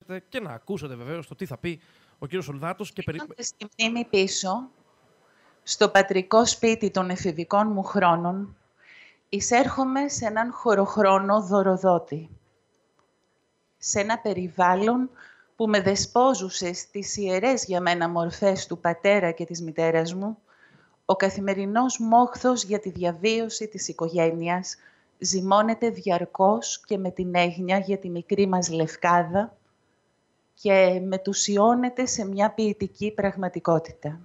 και να ακούσετε βεβαίως το τι θα πει ο κύριος Σολδάτος. Πηγαίνοντας τη μνήμη πίσω, στο πατρικό σπίτι των εφηβικών μου χρόνων, εισέρχομαι σε έναν χωροχρόνο δωροδότη. Σε ένα περιβάλλον που με δεσπόζουσε στις ιερές για μένα μορφές του πατέρα και της μητέρας μου, ο καθημερινός μόχθος για τη διαβίωση της οικογένειας ζυμώνεται διαρκώς και με την έγνοια για τη μικρή μας Λευκάδα και μετουσιώνεται σε μια ποιητική πραγματικότητα.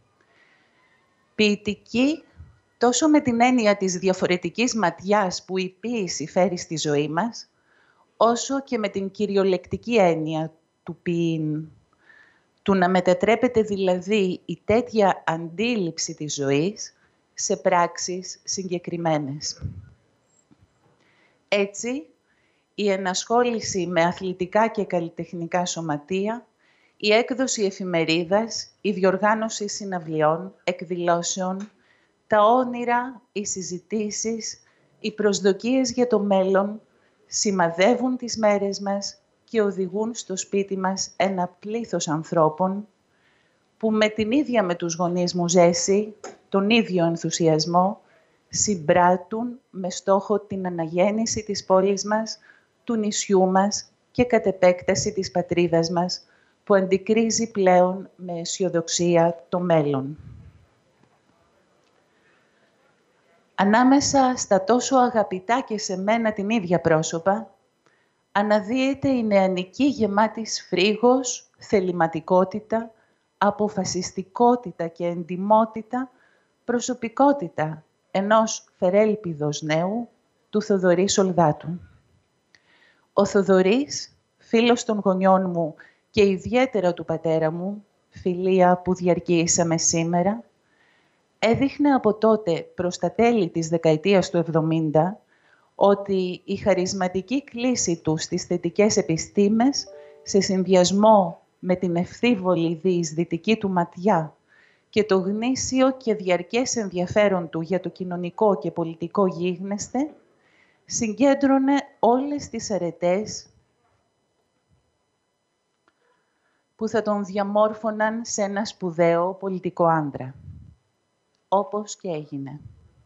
Ποιητική τόσο με την έννοια της διαφορετικής ματιάς που η ποίηση φέρει στη ζωή μας, όσο και με την κυριολεκτική έννοια του ποιήν, του να μετατρέπεται δηλαδή η τέτοια αντίληψη της ζωής σε πράξεις συγκεκριμένες. Έτσι, η ενασχόληση με αθλητικά και καλλιτεχνικά σωματεία, η έκδοση εφημερίδας, η διοργάνωση συναυλιών, εκδηλώσεων, τα όνειρα, οι συζητήσεις, οι προσδοκίες για το μέλλον σημαδεύουν τις μέρες μας και οδηγούν στο σπίτι μας ένα πλήθος ανθρώπων που με την ίδια με τους γονείς μου ζέση, τον ίδιο ενθουσιασμό, συμπράττουν με στόχο την αναγέννηση της πόλης μας, του νησιού μας και κατ' επέκταση της πατρίδας μας, που αντικρίζει πλέον με αισιοδοξία το μέλλον. Ανάμεσα στα τόσο αγαπητά και σε μένα την ίδια πρόσωπα, αναδύεται η νεανική γεμάτη φρίγος, θεληματικότητα, αποφασιστικότητα και εντιμότητα, προσωπικότητα ενός φερέλπιδος νέου, του Θοδωρή Σολδάτου. Ο Θοδωρής, φίλος των γονιών μου και ιδιαίτερα του πατέρα μου, φιλία που διαρκήσαμε σήμερα, έδειχνε από τότε προς τα τέλη της δεκαετίας του 70 ότι η χαρισματική κλίση του στις θετικές επιστήμες, σε συνδυασμό με την ευθύβολη διεισδυτική του ματιά και το γνήσιο και διαρκές ενδιαφέρον του για το κοινωνικό και πολιτικό γίγνεσθε, συγκέντρωνε όλες τις αρετές που θα τον διαμόρφωναν σε ένα σπουδαίο πολιτικό άντρα. Όπως και έγινε.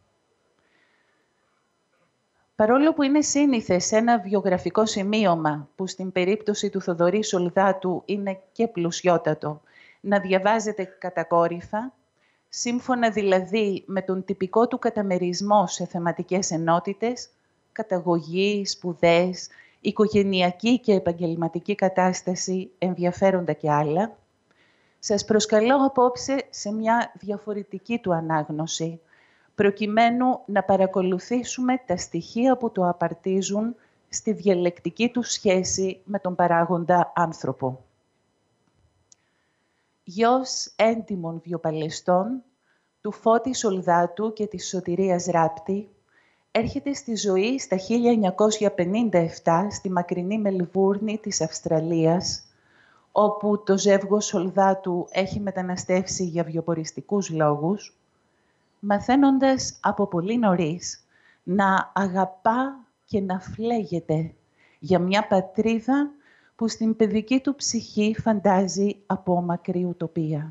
Παρόλο που είναι σύνηθες ένα βιογραφικό σημείωμα, που στην περίπτωση του Θοδωρή Σολδάτου είναι και πλουσιότατο, να διαβάζεται κατακόρυφα, σύμφωνα δηλαδή με τον τυπικό του καταμερισμό σε θεματικές ενότητες, καταγωγή, σπουδές, οικογενειακή και επαγγελματική κατάσταση, ενδιαφέροντα και άλλα, σας προσκαλώ απόψε σε μια διαφορετική του ανάγνωση, προκειμένου να παρακολουθήσουμε τα στοιχεία που το απαρτίζουν στη διαλεκτική του σχέση με τον παράγοντα άνθρωπο. Γιος έντιμων βιοπαλαιστών, του Φώτη Σολδάτου και της Σωτηρίας Ράπτη, έρχεται στη ζωή στα 1957 στη μακρινή Μελβούρνη της Αυστραλίας, όπου το ζεύγος Σολδάτου έχει μεταναστεύσει για βιοποριστικούς λόγους, μαθαίνοντας από πολύ νωρίς να αγαπά και να φλέγεται για μια πατρίδα που στην παιδική του ψυχή φαντάζει από μακρύ ουτοπία.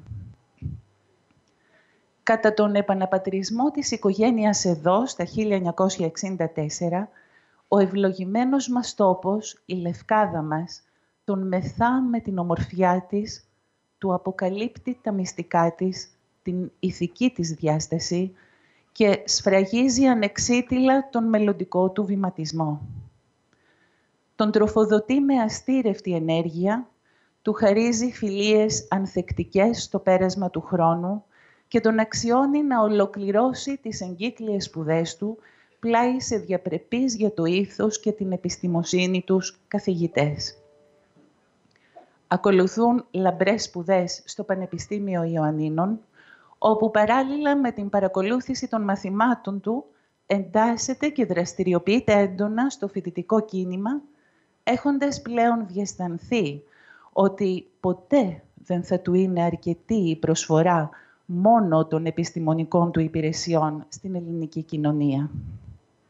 Κατά τον επαναπατρισμό της οικογένειας εδώ, στα 1964, ο ευλογημένος μας τόπος, η Λευκάδα μας, τον μεθά με την ομορφιά της, του αποκαλύπτει τα μυστικά της, την ηθική της διάσταση και σφραγίζει ανεξίτηλα τον μελλοντικό του βηματισμό. Τον τροφοδοτεί με αστήρευτη ενέργεια, του χαρίζει φιλίες ανθεκτικές στο πέρασμα του χρόνου και τον αξιώνει να ολοκληρώσει τις εγκύκλιες σπουδές του πλάι σε διαπρεπείς για το ήθος και την επιστημοσύνη τους καθηγητές. Ακολουθούν λαμπρές σπουδές στο Πανεπιστήμιο Ιωαννίνων, όπου παράλληλα με την παρακολούθηση των μαθημάτων του εντάσσεται και δραστηριοποιείται έντονα στο φοιτητικό κίνημα, έχοντας πλέον διαισθανθεί ότι ποτέ δεν θα του είναι αρκετή η προσφορά μόνο των επιστημονικών του υπηρεσιών στην ελληνική κοινωνία.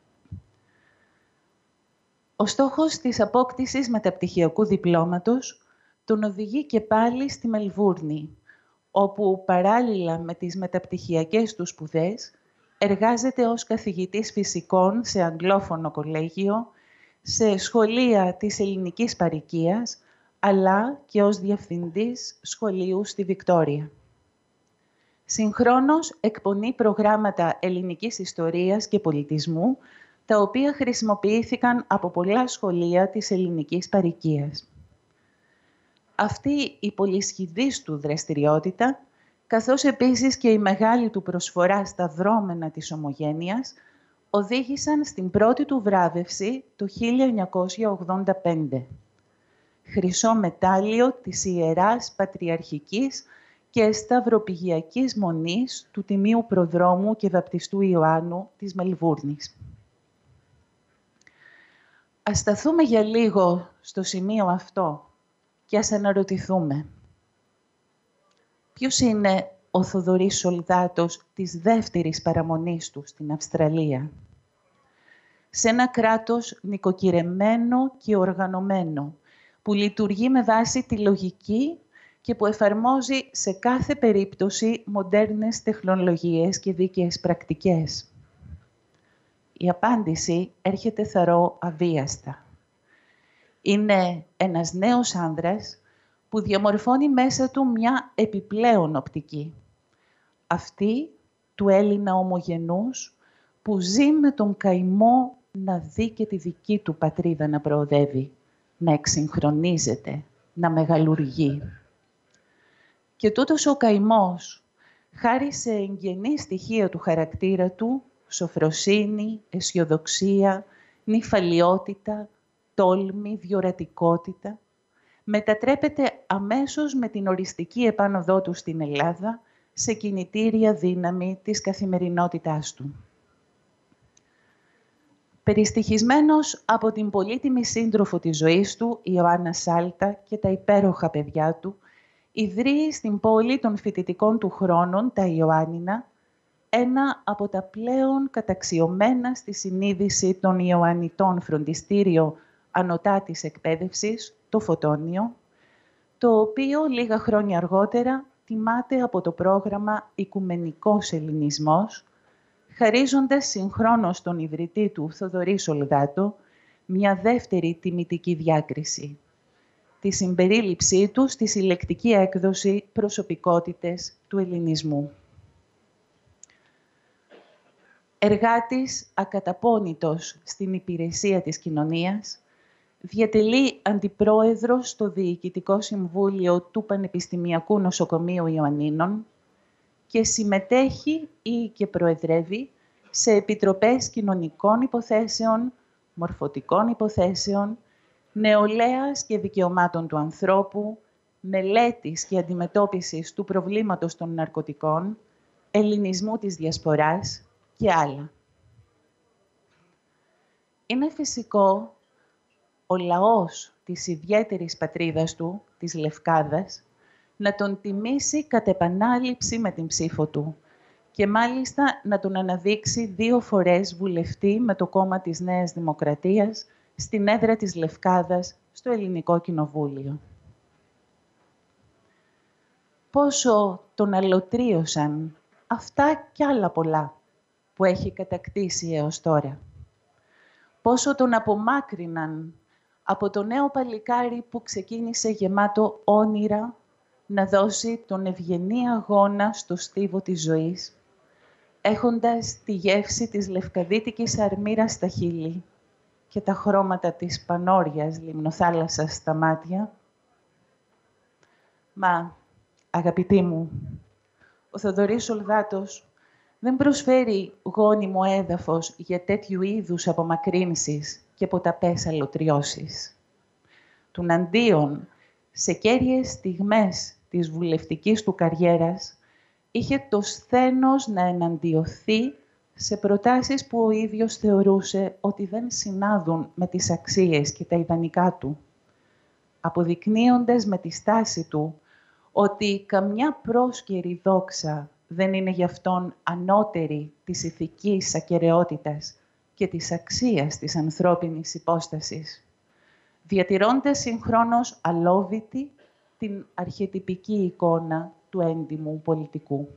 Ο στόχος της απόκτησης μεταπτυχιακού διπλώματος τον οδηγεί και πάλι στη Μελβούρνη, όπου παράλληλα με τις μεταπτυχιακές του σπουδές, εργάζεται ως καθηγητής φυσικών σε αγγλόφωνο κολέγιο, σε σχολεία της ελληνικής παροικίας, αλλά και ως διευθυντής σχολείου στη Βικτόρια. Συγχρόνως εκπονεί προγράμματα ελληνικής ιστορίας και πολιτισμού, τα οποία χρησιμοποιήθηκαν από πολλά σχολεία της ελληνικής παροικίας. Αυτή η πολυσχηδής του δραστηριότητα, καθώς επίσης και η μεγάλη του προσφορά στα δρόμενα της Ομογένειας, οδήγησαν στην πρώτη του βράβευση το 1985. Χρυσό μετάλλιο της Ιεράς Πατριαρχικής και Σταυροπηγιακής Μονής του Τιμίου Προδρόμου και Βαπτιστού Ιωάννου της Μελβούρνης. Ας σταθούμε για λίγο στο σημείο αυτό και ας αναρωτηθούμε. Ποιος είναι ο Θοδωρής Σολδάτος της δεύτερης παραμονής του στην Αυστραλία? Σε ένα κράτος νοικοκυρεμένο και οργανωμένο, που λειτουργεί με βάση τη λογική και που εφαρμόζει σε κάθε περίπτωση μοντέρνες τεχνολογίες και δίκαιες πρακτικές. Η απάντηση έρχεται θαρώ αβίαστα. Είναι ένας νέος άνδρας που διαμορφώνει μέσα του μια επιπλέον οπτική. Αυτή του Έλληνα ομογενούς που ζει με τον καημό να δει και τη δική του πατρίδα να προοδεύει, να εξυγχρονίζεται, να μεγαλουργεί. Και τούτος ο καημός, χάρη σε εγγενή στοιχεία του χαρακτήρα του, σοφροσύνη, αισιοδοξία, νυφαλιότητα, τόλμη, διορατικότητα, μετατρέπεται αμέσως με την οριστική επάνωδό του στην Ελλάδα σε κινητήρια δύναμη της καθημερινότητάς του. Περιστοιχισμένος από την πολύτιμη σύντροφο της ζωής του, Ιωάννα Σάλτα, και τα υπέροχα παιδιά του, ιδρύει στην πόλη των φοιτητικών του χρόνων, τα Ιωάννινα, ένα από τα πλέον καταξιωμένα στη συνείδηση των Ιωαννιτών φροντιστήριο ανωτάτης εκπαίδευσης, το Φωτόνιο, το οποίο λίγα χρόνια αργότερα τιμάται από το πρόγραμμα «Οικουμενικός Ελληνισμός», χαρίζοντας συγχρόνως τον ιδρυτή του, Θοδωρή Σολδάτο, μια δεύτερη τιμητική διάκριση, τη συμπερίληψή του στη συλλεκτική έκδοση «Προσωπικότητες του Ελληνισμού». Εργάτης ακαταπώνητος στην υπηρεσία της κοινωνίας, διατελεί αντιπρόεδρος στο Διοικητικό Συμβούλιο του Πανεπιστημιακού Νοσοκομείου Ιωαννίνων και συμμετέχει ή και προεδρεύει σε επιτροπές κοινωνικών υποθέσεων, μορφωτικών υποθέσεων, νεολαίας και δικαιωμάτων του ανθρώπου, μελέτης και αντιμετώπισης του προβλήματος των ναρκωτικών, ελληνισμού της διασποράς και άλλα. Είναι φυσικό ο λαός της ιδιαίτερης πατρίδας του, της Λευκάδας, να τον τιμήσει κατ' επανάληψη με την ψήφο του και μάλιστα να τον αναδείξει 2 φορές βουλευτή με το κόμμα της Νέας Δημοκρατίας στην έδρα της Λευκάδας στο Ελληνικό Κοινοβούλιο. Πόσο τον αλωτρίωσαν αυτά κι άλλα πολλά που έχει κατακτήσει έως τώρα. Πόσο τον απομάκρυναν από το νέο παλικάρι που ξεκίνησε γεμάτο όνειρα να δώσει τον ευγενή αγώνα στο στίβο της ζωής, έχοντας τη γεύση της λευκαδίτικης αρμύρας στα χείλη και τα χρώματα της πανόριας λιμνοθάλασσας στα μάτια. Μα, αγαπητοί μου, ο Θοδωρής Σολδάτος δεν προσφέρει γόνιμο έδαφος για τέτοιου είδους απομακρύνσεις και ποταπές αλωτριώσεις. Τουναντίον, σε κέρυες στιγμές της βουλευτικής του καριέρας, είχε το σθένος να εναντιωθεί σε προτάσεις που ο ίδιος θεωρούσε ότι δεν συνάδουν με τις αξίες και τα ιδανικά του, αποδεικνύοντας με τη στάση του ότι καμιά πρόσκαιρη δόξα δεν είναι γι' αυτόν ανώτερη της ηθικής ακεραιότητας και της αξίας της ανθρώπινης υπόστασης, διατηρώντας συγχρόνως αλόβητη την αρχετυπική εικόνα του έντιμου πολιτικού.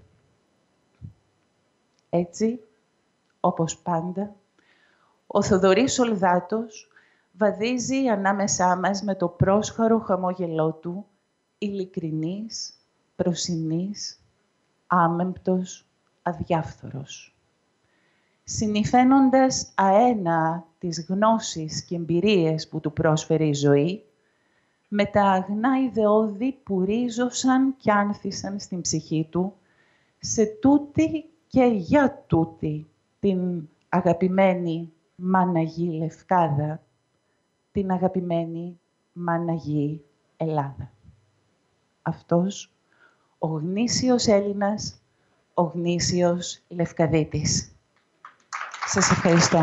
Έτσι, όπως πάντα, ο Θοδωρής Σολδάτος βαδίζει ανάμεσά μας με το πρόσχαρο χαμόγελό του, ειλικρινής, προσινής, άμεμπτος, αδιάφθορος. Συνυφαίνοντας αένα τις γνώσεις και εμπειρίες που του πρόσφερε η ζωή, με τα αγνά ιδεώδη που ρίζωσαν κι άνθησαν στην ψυχή του, σε τούτη και για τούτη την αγαπημένη μάνα γη Λευκάδα, την αγαπημένη μάνα γη Ελλάδα. Αυτός ο γνήσιος Έλληνας, ο γνήσιος Λευκαδίτης. Σας ευχαριστώ.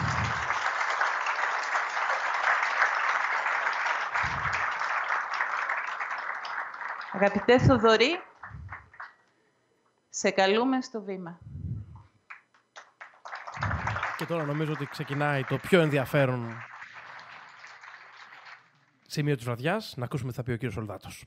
Αγαπητέ Θοδωρή, σε καλούμε στο βήμα. Και τώρα νομίζω ότι ξεκινάει το πιο ενδιαφέρον σημείο της βραδιάς. Να ακούσουμε τι θα πει ο κύριος Σολδάτος.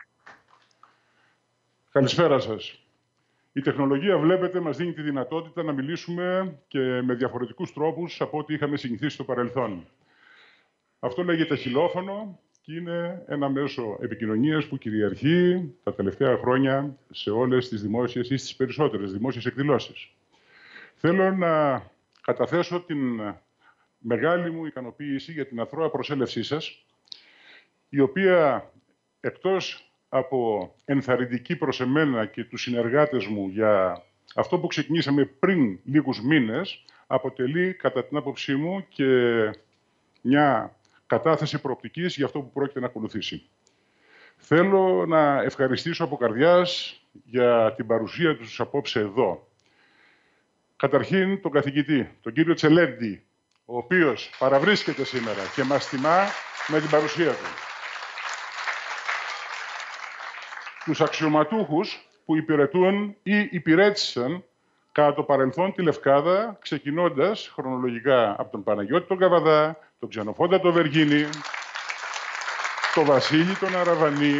Καλησπέρα σας. Η τεχνολογία, βλέπετε, μας δίνει τη δυνατότητα να μιλήσουμε και με διαφορετικούς τρόπους από ό,τι είχαμε συνηθίσει στο παρελθόν. Αυτό λέγεται χιλόφωνο και είναι ένα μέσο επικοινωνίας που κυριαρχεί τα τελευταία χρόνια σε όλες τις δημόσιες ή στις περισσότερες δημόσιες εκδηλώσεις. Θέλω να καταθέσω την μεγάλη μου ικανοποίηση για την αθρώα προσέλευσή σας, η οποία, εκτός από ενθαρρυντική προς εμένα και τους συνεργάτες μου για αυτό που ξεκινήσαμε πριν λίγους μήνες, αποτελεί, κατά την άποψή μου, και μια κατάθεση προοπτικής για αυτό που πρόκειται να ακολουθήσει. Θέλω να ευχαριστήσω από καρδιάς για την παρουσία τους απόψε εδώ. Καταρχήν τον καθηγητή, τον κύριο Τσελέντη, ο οποίος παραβρίσκεται σήμερα και μας τιμά με την παρουσία του. Τους αξιωματούχους που υπηρετούν ή υπηρέτησαν κατά το παρελθόν τη Λευκάδα, ξεκινώντας χρονολογικά από τον Παναγιώτη τον Καβαδά, τον Ξενοφόντα τον Βεργίνη, τον Βασίλη τον Αραβανή,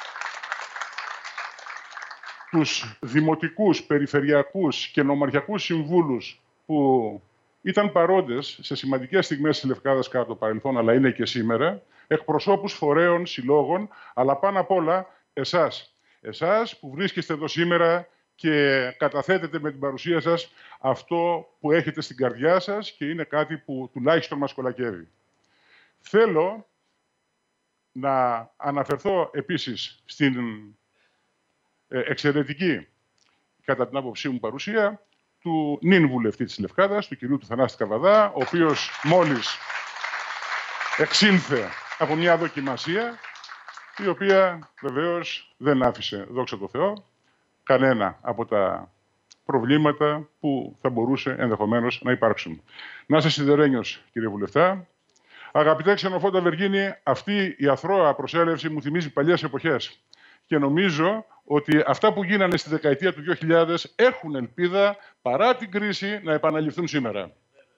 τους δημοτικούς, περιφερειακούς και νομαρχιακούς συμβούλους που ήταν παρόντες σε σημαντικές στιγμές της Λευκάδας κατά το παρελθόν, αλλά είναι και σήμερα, εκπροσώπους φορέων, συλλόγων, αλλά πάνω απ' όλα εσάς που βρίσκεστε εδώ σήμερα και καταθέτετε με την παρουσία σας αυτό που έχετε στην καρδιά σας και είναι κάτι που τουλάχιστον μας κολακεύει. Θέλω να αναφερθώ επίσης στην εξαιρετική, κατά την άποψή μου, παρουσία του νυν βουλευτή της Λευκάδας, του κυρίου του Θανάση Καβαδά, ο οποίος μόλις εξήλθε από μια δοκιμασία, η οποία βεβαίως δεν άφησε, δόξα τω Θεώ, κανένα από τα προβλήματα που θα μπορούσε ενδεχομένως να υπάρξουν. Να είστε σιδερένιος, κύριε Βουλευτά. Αγαπητέ Ξενοφόντα Βεργίνη, αυτή η αθρώα προσέλευση μου θυμίζει παλιές εποχές. Και νομίζω ότι αυτά που γίνανε στη δεκαετία του 2000 έχουν ελπίδα, παρά την κρίση, να επαναληφθούν σήμερα.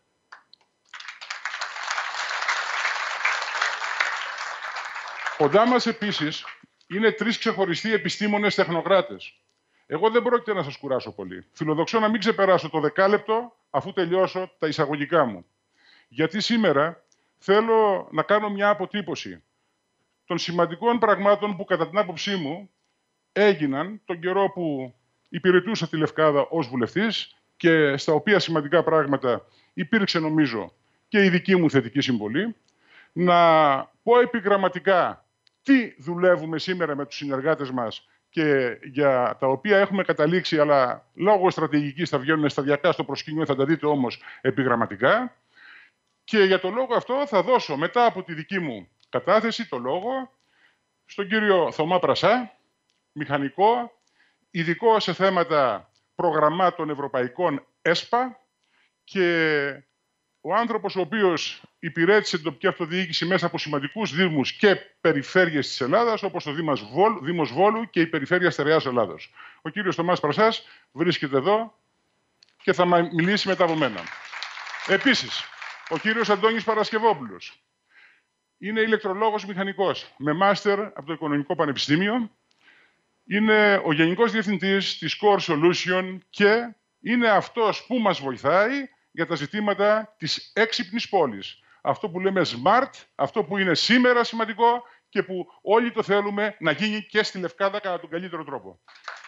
Κοντά μας επίσης είναι 3 ξεχωριστοί επιστήμονες τεχνοκράτες. Εγώ δεν πρόκειται να σας κουράσω πολύ. Φιλοδοξώ να μην ξεπεράσω το 10 λεπτό αφού τελειώσω τα εισαγωγικά μου. Γιατί σήμερα θέλω να κάνω μια αποτύπωση των σημαντικών πραγμάτων που κατά την άποψή μου έγιναν τον καιρό που υπηρετούσα τη Λευκάδα ως βουλευτής και στα οποία σημαντικά πράγματα υπήρξε, νομίζω, και η δική μου θετική συμβολή. Να πω επιγραμματικά τι δουλεύουμε σήμερα με τους συνεργάτες μας και για τα οποία έχουμε καταλήξει, αλλά λόγω στρατηγικής θα βγαίνουν σταδιακά στο προσκήνιο, θα τα δείτε όμως επιγραμματικά. Και για το λόγο αυτό θα δώσω, μετά από τη δική μου κατάθεση, το λόγο στον κύριο Θωμά Πρασά, μηχανικό, ειδικό σε θέματα προγραμμάτων ευρωπαϊκών ΕΣΠΑ και ο άνθρωπος ο οποίος υπηρέτησε την τοπική αυτοδιοίκηση μέσα από σημαντικούς δήμους και περιφέρειες της Ελλάδας, όπως το Δήμος Βόλου και η Περιφέρεια Στερεάς Ελλάδος. Ο κύριος Θωμάς Πρασάς βρίσκεται εδώ και θα μιλήσει μετά από μένα. Επίσης, ο κύριος Αντώνης Παρασκευόπουλος, Είναι ηλεκτρολόγος μηχανικός με μάστερ από το Οικονομικό Πανεπιστήμιο. Είναι ο Γενικός Διευθυντής της Core Solution και είναι αυτός που μας βοηθάει για τα ζητήματα της έξυπνης πόλης. Αυτό που λέμε smart, αυτό που είναι σήμερα σημαντικό και που όλοι το θέλουμε να γίνει και στη Λευκάδα κατά τον καλύτερο τρόπο.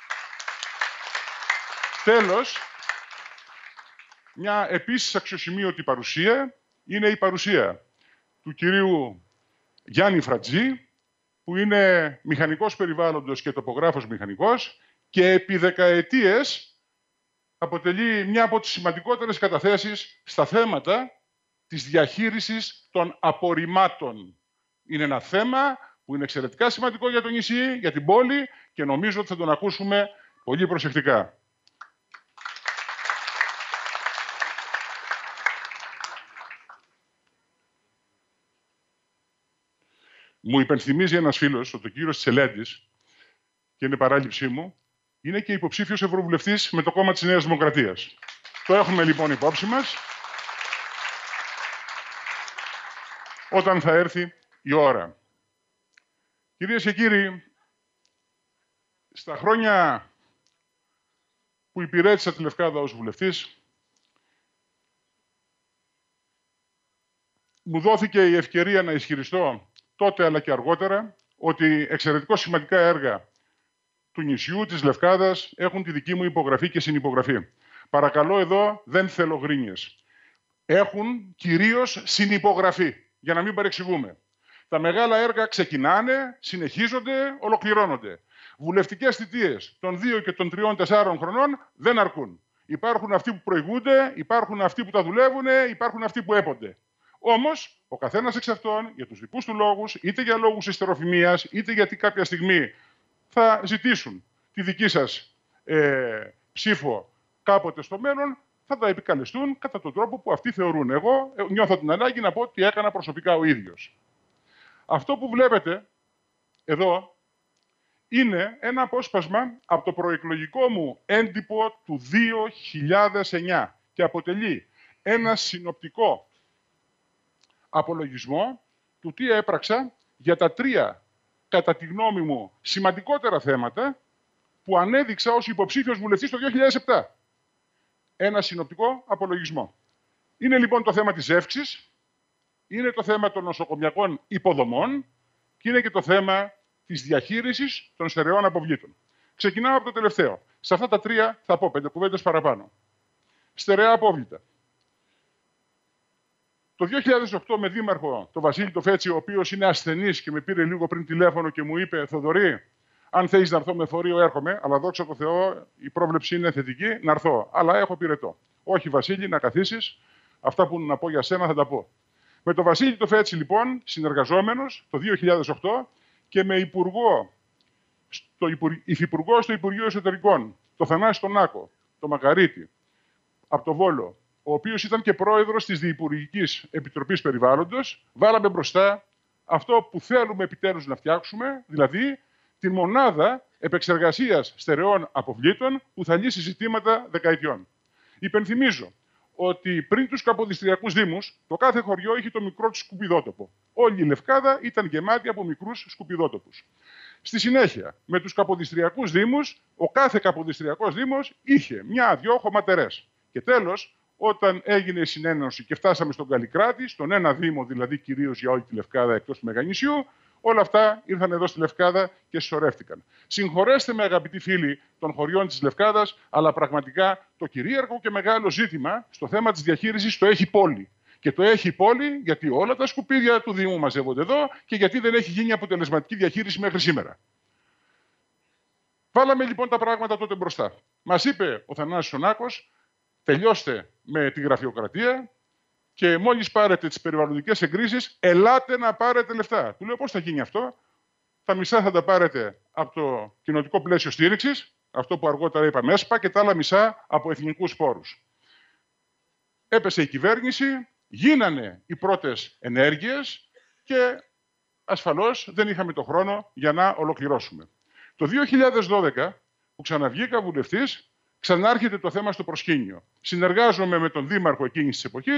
Τέλος, μια επίσης αξιοσημείωτη παρουσία είναι η παρουσία του κυρίου Γιάννη Φρατζή, που είναι μηχανικός περιβάλλοντος και τοπογράφος μηχανικός και επί δεκαετίες αποτελεί μια από τις σημαντικότερες καταθέσεις στα θέματα της διαχείρισης των απορριμμάτων. Είναι ένα θέμα που είναι εξαιρετικά σημαντικό για το νησί, για την πόλη και νομίζω ότι θα τον ακούσουμε πολύ προσεκτικά. Μου υπενθυμίζει ένας φίλος, ο κύριος Τσελέντης, και είναι παράληψή μου, είναι και υποψήφιος ευρωβουλευτής με το κόμμα της Νέας Δημοκρατίας. Το έχουμε λοιπόν υπόψη μας όταν θα έρθει η ώρα. Κυρίες και κύριοι, στα χρόνια που υπηρέτησα τη Λευκάδα ως βουλευτής, μου δόθηκε η ευκαιρία να ισχυριστώ τότε αλλά και αργότερα ότι εξαιρετικώς σημαντικά έργα του νησιού, της Λευκάδας, έχουν τη δική μου υπογραφή και συνυπογραφή. Παρακαλώ εδώ, δεν θέλω γκρίνιες. Έχουν κυρίως συνυπογραφή, για να μην παρεξηγούμε. Τα μεγάλα έργα ξεκινάνε, συνεχίζονται, ολοκληρώνονται. Βουλευτικές θητείες των 2 και των 3-4 χρονών δεν αρκούν. Υπάρχουν αυτοί που προηγούνται, υπάρχουν αυτοί που τα δουλεύουν, υπάρχουν αυτοί που έπονται. Όμως, ο καθένας εξ αυτών, για τους δικούς του λόγους, είτε για λόγους ιστεροφημίας, είτε γιατί κάποια στιγμή θα ζητήσουν τη δική σας ψήφο κάποτε στο μέλλον, θα τα επικαλεστούν κατά τον τρόπο που αυτοί θεωρούν. Εγώ νιώθω την ανάγκη να πω ότι έκανα προσωπικά ο ίδιος. Αυτό που βλέπετε εδώ είναι ένα απόσπασμα από το προεκλογικό μου έντυπο του 2009 και αποτελεί ένα συνοπτικό απολογισμό του τι έπραξα για τα 3, κατά τη γνώμη μου, σημαντικότερα θέματα που ανέδειξα ως υποψήφιος βουλευτής το 2007. Ένα συνοπτικό απολογισμό. Είναι λοιπόν το θέμα της εύξης, είναι το θέμα των νοσοκομιακών υποδομών και είναι και το θέμα της διαχείρισης των στερεών αποβλήτων. Ξεκινάω από το τελευταίο. Σε αυτά τα 3 θα πω 5 κουβέντες παραπάνω. Στερεά απόβλητα. Το 2008 με δήμαρχο τον Βασίλη το Φέτσι, ο οποίος είναι ασθενής και με πήρε λίγο πριν τηλέφωνο και μου είπε «Θοδωρή, αν θέλεις να έρθω με φορείο έρχομαι, αλλά δόξα τω Θεώ η πρόβλεψη είναι θετική, να έρθω, αλλά έχω πυρετό». «Όχι Βασίλη, να καθίσεις, αυτά που να πω για σένα θα τα πω». Με τον Βασίλη το Φέτσι λοιπόν, συνεργαζόμενος το 2008 και με υφυπουργό στο Υπουργείο Εσωτερικών, το Θανάση τον Άκο, το Μακαρίτη, από το Βόλο, ο οποίος ήταν και πρόεδρος της Διυπουργικής Επιτροπής Περιβάλλοντος, βάλαμε μπροστά αυτό που θέλουμε επιτέλους να φτιάξουμε, δηλαδή τη μονάδα επεξεργασίας στερεών αποβλήτων που θα λύσει ζητήματα δεκαετιών. Υπενθυμίζω ότι πριν τους καποδιστριακούς δήμους, το κάθε χωριό είχε το μικρό του σκουπιδότοπο. Όλη η Λευκάδα ήταν γεμάτη από μικρούς σκουπιδότοπους. Στη συνέχεια, με τους καποδιστριακούς δήμους, ο κάθε καποδιστριακός δήμος είχε 1-2 χωματερές. Και τέλος, όταν έγινε η συνένωση και φτάσαμε στον Καλλικράτη, στον ένα δήμο δηλαδή κυρίως για όλη τη Λευκάδα εκτός του Μεγανησιού, όλα αυτά ήρθαν εδώ στη Λευκάδα και συσσωρεύτηκαν. Συγχωρέστε με, αγαπητοί φίλοι των χωριών της Λευκάδας, αλλά πραγματικά το κυρίαρχο και μεγάλο ζήτημα στο θέμα της διαχείρισης το έχει η πόλη. Και το έχει η πόλη γιατί όλα τα σκουπίδια του Δήμου μαζεύονται εδώ και γιατί δεν έχει γίνει αποτελεσματική διαχείριση μέχρι σήμερα. Βάλαμε λοιπόν τα πράγματα τότε μπροστά. Μας είπε ο Θανάσης ο Νάκος, τελειώστε με τη γραφειοκρατία και μόλις πάρετε τις περιβαλλοντικές εγκρίσεις, ελάτε να πάρετε λεφτά. Του λέω πώς θα γίνει αυτό. Τα μισά θα τα πάρετε από το κοινοτικό πλαίσιο στήριξης, αυτό που αργότερα είπαμε ΕΣΠΑ, και τα άλλα μισά από εθνικούς πόρους. Έπεσε η κυβέρνηση, γίνανε οι πρώτες ενέργειες και ασφαλώς δεν είχαμε το χρόνο για να ολοκληρώσουμε. Το 2012, που ξαναβγήκα βουλευτής, ξανάρχεται το θέμα στο προσκήνιο. Συνεργάζομαι με τον δήμαρχο εκείνης της εποχής,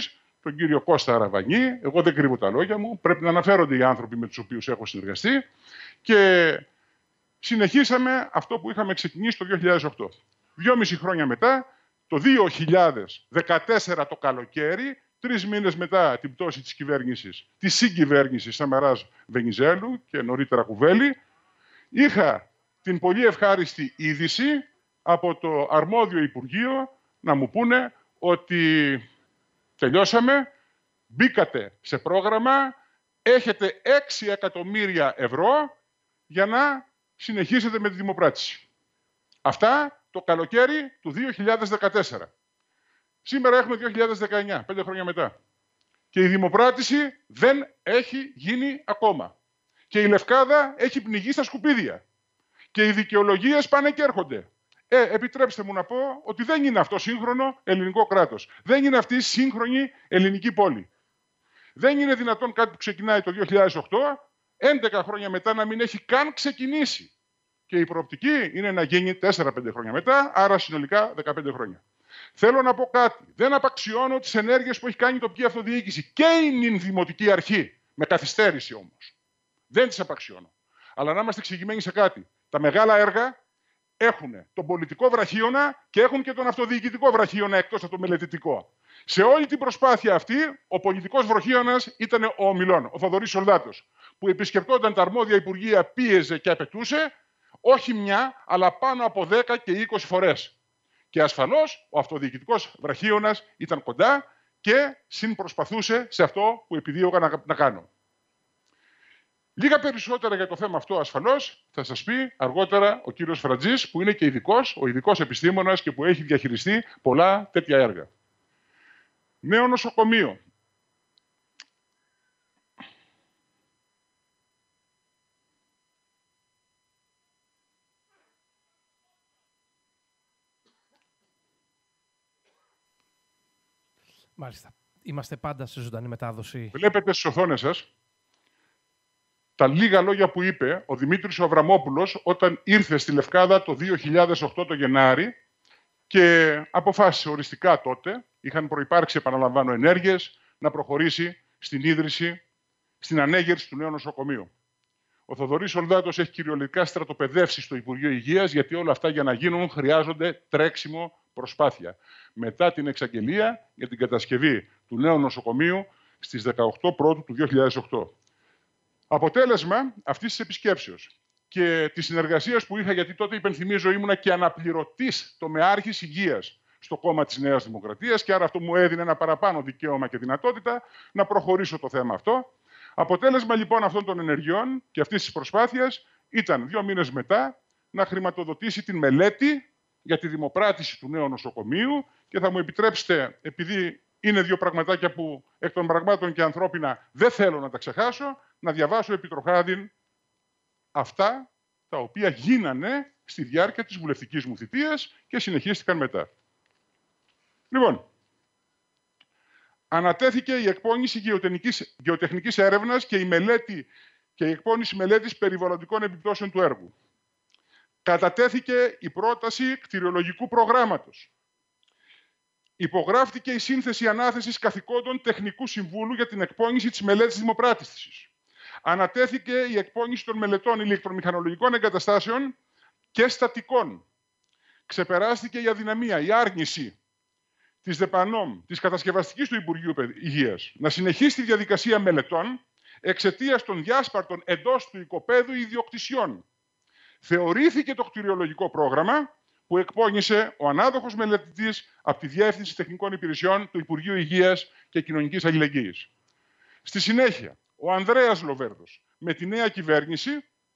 τον κύριο Κώστα Αραβανή. Εγώ δεν κρύβω τα λόγια μου. Πρέπει να αναφέρονται οι άνθρωποι με τους οποίους έχω συνεργαστεί. Και συνεχίσαμε αυτό που είχαμε ξεκινήσει το 2008. 2,5 χρόνια μετά, το 2014 το καλοκαίρι, 3 μήνες μετά την πτώση της κυβέρνησης, της συγκυβέρνησης Σαμαράς-Βενιζέλου και νωρίτερα Κουβέλη, είχα την πολύ ευχάριστη είδηση από το αρμόδιο Υπουργείο να μου πούνε ότι τελειώσαμε, μπήκατε σε πρόγραμμα, έχετε 6 εκατομμύρια ευρώ για να συνεχίσετε με τη δημοπράτηση. Αυτά το καλοκαίρι του 2014. Σήμερα έχουμε 2019, 5 χρόνια μετά. Και η δημοπράτηση δεν έχει γίνει ακόμα. Και η Λευκάδα έχει πνιγεί στα σκουπίδια. Και οι δικαιολογίες πάνε και έρχονται. Επιτρέψτε μου να πω ότι δεν είναι αυτό σύγχρονο ελληνικό κράτος. Δεν είναι αυτή η σύγχρονη ελληνική πόλη. Δεν είναι δυνατόν κάτι που ξεκινάει το 2008, 11 χρόνια μετά να μην έχει καν ξεκινήσει. Και η προοπτική είναι να γίνει 4-5 χρόνια μετά, άρα συνολικά 15 χρόνια. Θέλω να πω κάτι. Δεν απαξιώνω τις ενέργειες που έχει κάνει η τοπική αυτοδιοίκηση και η δημοτική αρχή, με καθυστέρηση όμως. Δεν τις απαξιώνω. Αλλά να είμαστε εξηγημένοι σε κάτι. Τα μεγάλα έργα έχουν τον πολιτικό βραχίωνα και έχουν και τον αυτοδιοικητικό βραχίωνα εκτός από το μελετητικό. Σε όλη την προσπάθεια αυτή, ο πολιτικός βραχίωνας ήταν ο ομιλών, ο Θοδωρής Σολδάτος, που επισκεπτόταν τα αρμόδια υπουργεία, πίεζε και απαιτούσε, όχι μια, αλλά πάνω από 10 και 20 φορές. Και ασφαλώς ο αυτοδιοικητικός βραχίωνας ήταν κοντά και συμπροσπαθούσε σε αυτό που επιδίωγα να κάνω. Λίγα περισσότερα για το θέμα αυτό ασφαλώς θα σας πει αργότερα ο κύριος Φρατζής, που είναι και ο ειδικός επιστήμονας και που έχει διαχειριστεί πολλά τέτοια έργα. Νέο νοσοκομείο. Μάλιστα. Είμαστε πάντα σε ζωντανή μετάδοση. Βλέπετε στις οθόνες σας τα λίγα λόγια που είπε ο Δημήτρης ο Αβραμόπουλος όταν ήρθε στη Λευκάδα το 2008 το Γενάρη και αποφάσισε οριστικά τότε, είχαν προϋπάρξει, επαναλαμβάνω, ενέργειες, να προχωρήσει στην ίδρυση, στην ανέγερση του νέου νοσοκομείου. Ο Θοδωρής Σολδάτος έχει κυριολεκτικά στρατοπεδεύσει στο Υπουργείο Υγείας, γιατί όλα αυτά για να γίνουν χρειάζονται τρέξιμο, προσπάθεια. Μετά την εξαγγελία για την κατασκευή του νέου νοσοκομείου στις 18 Πρώτου του 2008. Αποτέλεσμα αυτής της επισκέψεως και της συνεργασίας που είχα, γιατί τότε υπενθυμίζω ήμουνα και αναπληρωτής τομεάρχης υγείας στο κόμμα της Νέας Δημοκρατίας και άρα αυτό μου έδινε ένα παραπάνω δικαίωμα και δυνατότητα να προχωρήσω το θέμα αυτό. Αποτέλεσμα λοιπόν αυτών των ενεργειών και αυτής της προσπάθειας ήταν 2 μήνες μετά να χρηματοδοτήσει την μελέτη για τη δημοπράτηση του νέου νοσοκομείου και θα μου επιτρέψετε, επειδή είναι 2 πραγματάκια που εκ των πραγμάτων και ανθρώπινα δεν θέλω να τα ξεχάσω, να διαβάσω επιτροχάδιν αυτά τα οποία γίνανε στη διάρκεια της βουλευτικής μου θητείας και συνεχίστηκαν μετά. Λοιπόν, ανατέθηκε η εκπόνηση γεωτεχνικής έρευνας και η εκπόνηση μελέτης περιβαλλοντικών επιπτώσεων του έργου. Κατατέθηκε η πρόταση κτηριολογικού προγράμματος. Υπογράφτηκε η σύνθεση ανάθεσης καθηκόντων τεχνικού συμβούλου για την εκπόνηση της μελέτης δημοπράτησης. Ανατέθηκε η εκπόνηση των μελετών ηλεκτρομηχανολογικών εγκαταστάσεων και στατικών. Ξεπεράστηκε η αδυναμία, η άρνηση της ΔΕΠΑΝΟΜ, της κατασκευαστικής του Υπουργείου Υγείας, να συνεχίσει τη διαδικασία μελετών εξαιτίας των διάσπαρτων εντός του οικοπαίδου ιδιοκτησιών. Θεωρήθηκε το κτηριολογικό πρόγραμμα που εκπώνησε ο ανάδοχος μελετητής από τη Διεύθυνση Τεχνικών Υπηρεσιών του Υπουργείου Υγείας και Κοινωνικής Αλληλεγγύης. Στη συνέχεια, ο Ανδρέας Λοβέρδος με τη νέα κυβέρνηση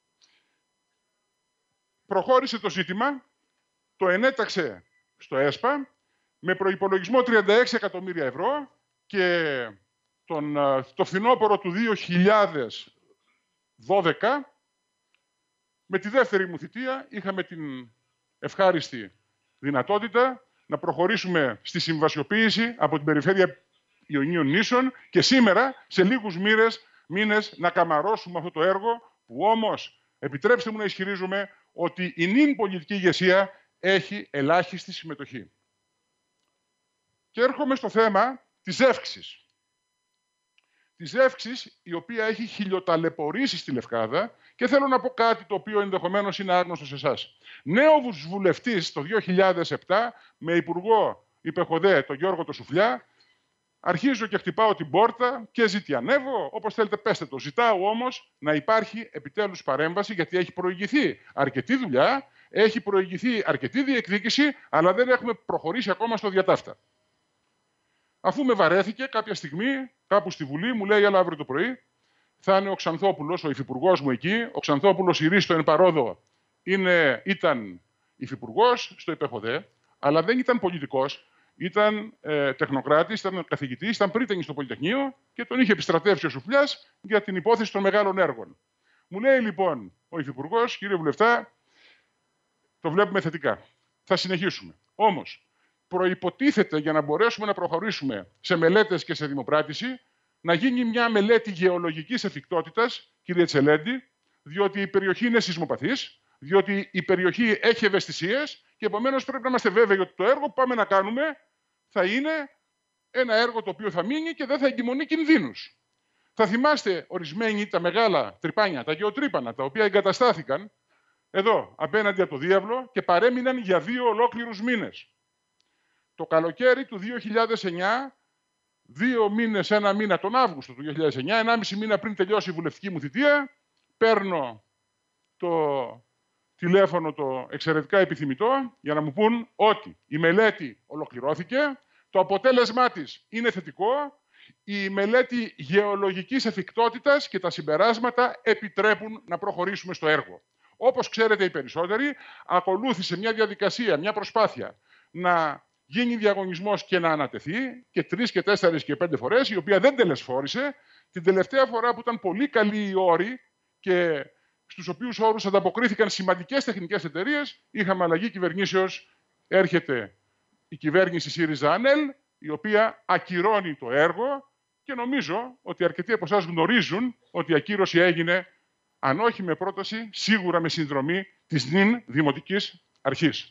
προχώρησε το ζήτημα, το ενέταξε στο ΕΣΠΑ με προϋπολογισμό 36 εκατομμύρια ευρώ και το φθινόπωρο του 2012, με τη δεύτερη μου θητεία, είχαμε την ευχάριστη δυνατότητα να προχωρήσουμε στη συμβασιοποίηση από την περιφέρεια Ιωνίων Νήσων και σήμερα, σε λίγους μήνες, να καμαρώσουμε αυτό το έργο που όμως, επιτρέψτε μου να ισχυρίζομαι, ότι η νυν πολιτική ηγεσία έχει ελάχιστη συμμετοχή. Και έρχομαι στο θέμα της εύξης. της Εύξης, η οποία έχει χιλιοταλαιπωρήσει στη Λευκάδα, και θέλω να πω κάτι το οποίο ενδεχομένως είναι άγνωστο σε εσάς. Νέος βουλευτής το 2007, με υπουργό υπεχοδέ τον Γιώργο το Σουφλιά, αρχίζω και χτυπάω την πόρτα και ζητιανεύω, όπως θέλετε πέστε το. Ζητάω όμως να υπάρχει επιτέλους παρέμβαση, γιατί έχει προηγηθεί αρκετή δουλειά, έχει προηγηθεί αρκετή διεκδίκηση, αλλά δεν έχουμε προχωρήσει ακόμα στο διατάφτα. Αφού με βαρέθηκε κάποια στιγμή, κάπου στη Βουλή, μου λέει: «Έλα αύριο το πρωί, θα είναι ο Ξανθόπουλος, ο υφυπουργός μου εκεί». Ο Ξανθόπουλος ηρίστο εν παρόδο ήταν υφυπουργός στο υπεχοδέ, αλλά δεν ήταν πολιτικός. Ήταν τεχνοκράτης, ήταν καθηγητής, ήταν πρίτανης στο Πολυτεχνείο και τον είχε επιστρατεύσει ο Σουφλιάς για την υπόθεση των μεγάλων έργων. Μου λέει λοιπόν ο υφυπουργός: «Κύριε Βουλευτά, το βλέπουμε θετικά. Θα συνεχίσουμε. Όμως, προϋποτίθεται για να μπορέσουμε να προχωρήσουμε σε μελέτες και σε δημοπράτηση, να γίνει μια μελέτη γεωλογικής εφικτότητας, κύριε Τσελέντη, διότι η περιοχή είναι σεισμοπαθής, διότι η περιοχή έχει ευαισθησίες και επομένως πρέπει να είμαστε βέβαιοι ότι το έργο που πάμε να κάνουμε θα είναι ένα έργο το οποίο θα μείνει και δεν θα εγκυμονεί κινδύνους». Θα θυμάστε ορισμένοι τα μεγάλα τρυπάνια, τα γεωτρύπανα, τα οποία εγκαταστάθηκαν εδώ απέναντι από το διάβλο και παρέμειναν για 2 ολόκληρους μήνες. Το καλοκαίρι του 2009, 2 μήνες, 1 μήνα, τον Αύγουστο του 2009, 1,5 μήνα πριν τελειώσει η βουλευτική μου θητεία, παίρνω το τηλέφωνο το εξαιρετικά επιθυμητό για να μου πούν ότι η μελέτη ολοκληρώθηκε, το αποτέλεσμά της είναι θετικό, η μελέτη γεωλογικής εφικτότητας και τα συμπεράσματα επιτρέπουν να προχωρήσουμε στο έργο. Όπως ξέρετε οι περισσότεροι, ακολούθησε μια διαδικασία, μια προσπάθεια να γίνει διαγωνισμός και να ανατεθεί και 3 και 4 και 5 φορές, η οποία δεν τελεσφόρησε. Την τελευταία φορά που ήταν πολύ καλοί οι όροι και στους οποίους όρους ανταποκρίθηκαν σημαντικές τεχνικές εταιρείες, είχαμε αλλαγή κυβερνήσεως. Έρχεται η κυβέρνηση ΣΥΡΙΖΑ-ΑΝΕΛ, η οποία ακυρώνει το έργο και νομίζω ότι αρκετοί από εσάς γνωρίζουν ότι η ακύρωση έγινε, αν όχι με πρόταση, σίγουρα με συνδρομή της νυν Δημοτικής Αρχής.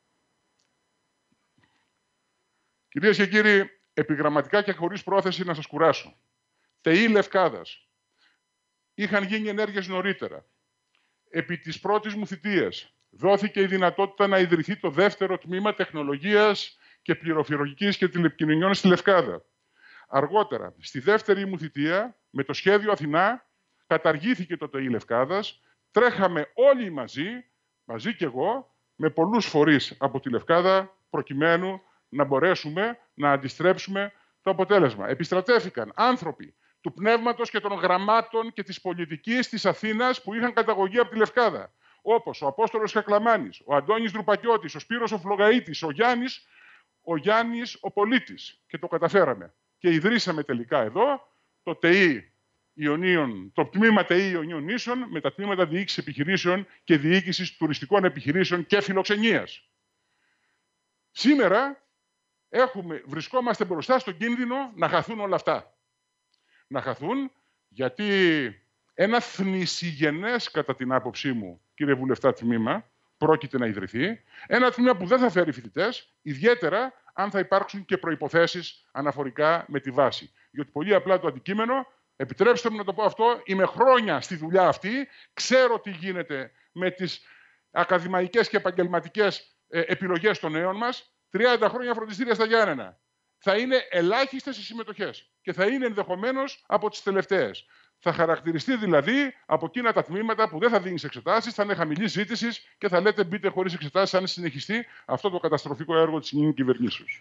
Κυρίες και κύριοι, επιγραμματικά και χωρίς πρόθεση να σας κουράσω, ΤΕΗ Λευκάδας είχαν γίνει ενέργειες νωρίτερα. Επί της πρώτης μου θητείας δόθηκε η δυνατότητα να ιδρυθεί το δεύτερο τμήμα τεχνολογίας και πληροφορικής και τηλεπικοινωνιών στη Λευκάδα. Αργότερα, στη δεύτερη μου θητεία, με το σχέδιο Αθηνά, καταργήθηκε το ΤΕΗ Λευκάδας. Τρέχαμε όλοι μαζί κι εγώ, με πολλούς φορείς από τη Λευκάδα, προκειμένου να μπορέσουμε να αντιστρέψουμε το αποτέλεσμα. Επιστρατεύηκαν άνθρωποι του πνεύματος και των γραμμάτων και της πολιτικής της Αθήνας που είχαν καταγωγή από τη Λευκάδα, όπως ο Απόστολος Κακλαμάνης, ο Αντώνης Δρουπακιώτης, ο Σπύρος ο Φλογαΐτης, ο Γιάννης ο Πολίτης. Και το καταφέραμε. Και ιδρύσαμε τελικά εδώ το ΤΕΗ Ιωνίων, το τμήμα ΤΕΗ Ιωνίων Νήσων με τα τμήματα διοίκησης επιχειρήσεων και διοίκησης τουριστικών επιχειρήσεων και φιλοξενίας. Σήμερα βρισκόμαστε μπροστά στον κίνδυνο να χαθούν όλα αυτά. Να χαθούν γιατί ένα θνησιγενές, κατά την άποψή μου, κύριε Βουλευτά, τμήμα πρόκειται να ιδρυθεί. Ένα τμήμα που δεν θα φέρει φοιτητές, ιδιαίτερα αν θα υπάρξουν και προϋποθέσεις αναφορικά με τη βάση. Διότι πολύ απλά το αντικείμενο, επιτρέψτε μου να το πω αυτό, είμαι χρόνια στη δουλειά αυτή, ξέρω τι γίνεται με τις ακαδημαϊκές και επαγγελματικές επιλογές των νέων μας. 30 χρόνια φροντιστήρια στα Γιάννενα. Θα είναι ελάχιστες οι συμμετοχές και θα είναι ενδεχομένως από τις τελευταίες. Θα χαρακτηριστεί δηλαδή από εκείνα τα τμήματα που δεν θα δίνεις εξετάσεις, θα είναι χαμηλή ζήτηση και θα λέτε μπείτε χωρίς εξετάσεις αν συνεχιστεί αυτό το καταστροφικό έργο της νυν κυβερνήσεως.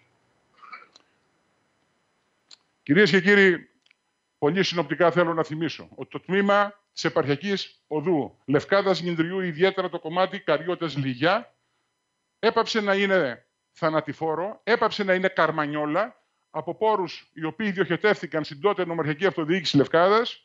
Κυρίες και κύριοι, πολύ συνοπτικά θέλω να θυμίσω ότι το τμήμα της επαρχιακής οδού Λευκάδας Γινδριού, ιδιαίτερα το κομμάτι Καριώτες-Λυγιά, έπαψε να είναι θανατηφόρο, έπαψε να είναι καρμανιόλα από πόρους οι οποίοι διοχετεύτηκαν στην τότε νομαρχιακή αυτοδιοίκηση Λευκάδας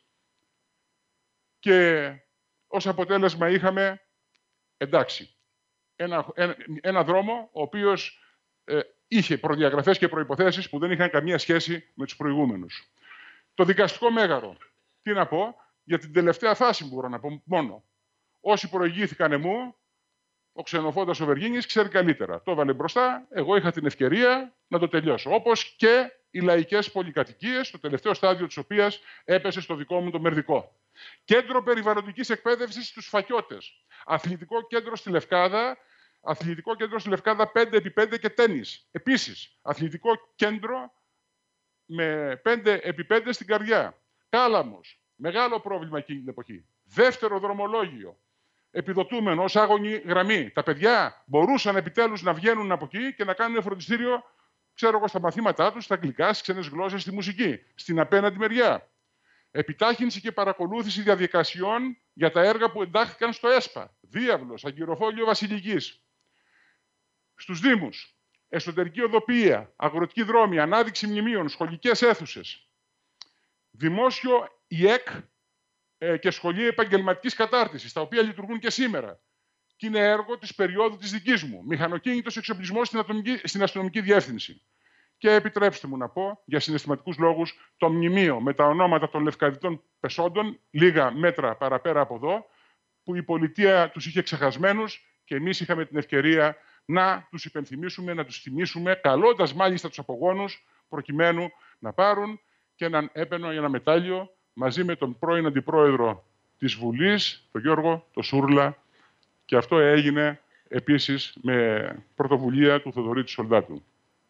και ως αποτέλεσμα είχαμε, εντάξει, ένα δρόμο ο οποίος είχε προδιαγραφές και προϋποθέσεις που δεν είχαν καμία σχέση με τους προηγούμενους. Το δικαστικό μέγαρο, τι να πω, για την τελευταία φάση μπορώ να πω μόνο. Όσοι προηγήθηκαν εμού, ο Ξενοφόντας ο Βεργίνης ξέρει καλύτερα. Το έβαλε μπροστά, εγώ είχα την ευκαιρία να το τελειώσω. Όπως και οι λαϊκές πολυκατοικίες, το τελευταίο στάδιο της οποίας έπεσε στο δικό μου το Μερδικό. Κέντρο περιβαλλοντικής εκπαίδευσης στους Φακιώτες. Αθλητικό κέντρο στη Λευκάδα. Αθλητικό κέντρο στη Λευκάδα 5x5 και τένις. Επίσης, αθλητικό κέντρο με 5x5 στην Καρδιά. Κάλαμος. Μεγάλο πρόβλημα εκείνη την εποχή. Δεύτερο δρομολόγιο. Επιδοτούμενο ως άγωνη γραμμή. Τα παιδιά μπορούσαν επιτέλους να βγαίνουν από εκεί και να κάνουν φροντιστήριο, ξέρω εγώ, στα μαθήματά τους, στα αγγλικά, στις ξένες γλώσσες, στη μουσική. Στην απέναντι μεριά. Επιτάχυνση και παρακολούθηση διαδικασιών για τα έργα που εντάχθηκαν στο ΕΣΠΑ. Διάβλος, αγκυροφόριο Βασιλικής. Στους Δήμους. Εσωτερική οδοποιία, αγροτική δρόμη, ανάδειξη μνημείων, σχολικές αίθουσες. Δημόσιο ΙΕΚ και σχολεία επαγγελματικής κατάρτισης, τα οποία λειτουργούν και σήμερα. Και είναι έργο της περίοδου της δικής μου. Μηχανοκίνητος εξοπλισμός στην αστυνομική διεύθυνση. Και επιτρέψτε μου να πω, για συναισθηματικούς λόγους, το μνημείο με τα ονόματα των λευκαδιτών πεσόντων, λίγα μέτρα παραπέρα από εδώ, που η πολιτεία τους είχε ξεχασμένους και εμείς είχαμε την ευκαιρία να τους υπενθυμίσουμε, να τους θυμίσουμε, καλώντας μάλιστα τους απογόνους, προκειμένου να πάρουν και έναν έπαινο, ένα μετάλλιο, μαζί με τον πρώην αντιπρόεδρο της Βουλής, τον Γιώργο, τον Σούρλα, και αυτό έγινε επίσης με πρωτοβουλία του Θοδωρή του Σολδάτου.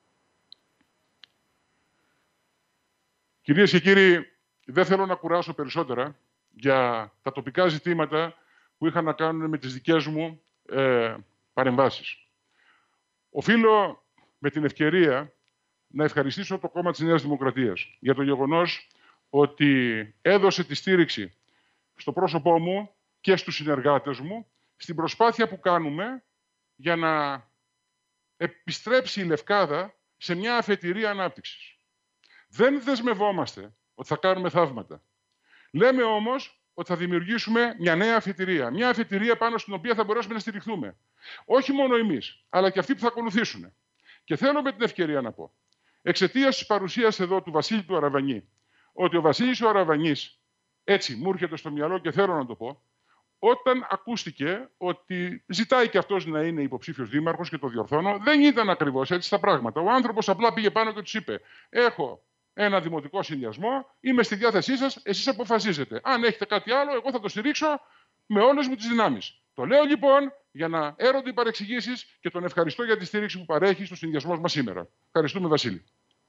Κυρίες και κύριοι, δεν θέλω να κουράσω περισσότερα για τα τοπικά ζητήματα που είχαν να κάνουν με τις δικές μου παρεμβάσεις. Οφείλω με την ευκαιρία να ευχαριστήσω το κόμμα της Νέας Δημοκρατίας για το γεγονός ότι έδωσε τη στήριξη στο πρόσωπό μου και στους συνεργάτες μου στην προσπάθεια που κάνουμε για να επιστρέψει η Λευκάδα σε μια αφετηρία ανάπτυξης. Δεν δεσμευόμαστε ότι θα κάνουμε θαύματα. Λέμε όμως ότι θα δημιουργήσουμε μια νέα αφετηρία. Μια αφετηρία πάνω στην οποία θα μπορέσουμε να στηριχθούμε. Όχι μόνο εμείς, αλλά και αυτοί που θα ακολουθήσουν. Και θέλω με την ευκαιρία να πω, εξαιτίας της παρουσίας εδώ του Βασίλη του Αραβανή, ότι ο Βασίλης ο Αραβανής, έτσι μου έρχεται στο μυαλό και θέλω να το πω, όταν ακούστηκε ότι ζητάει και αυτός να είναι υποψήφιος δήμαρχος, και το διορθώνω, δεν ήταν ακριβώς έτσι τα πράγματα. Ο άνθρωπος απλά πήγε πάνω και τους είπε: έχω ένα δημοτικό συνδυασμό, είμαι στη διάθεσή σας, εσείς αποφασίζετε. Αν έχετε κάτι άλλο, εγώ θα το στηρίξω με όλες μου τις δυνάμεις. Το λέω λοιπόν για να έρονται οι παρεξηγήσεις και τον ευχαριστώ για τη στήριξη που παρέχει στο συνδυασμό μας σήμερα. Ευχαριστούμε, Βασίλη.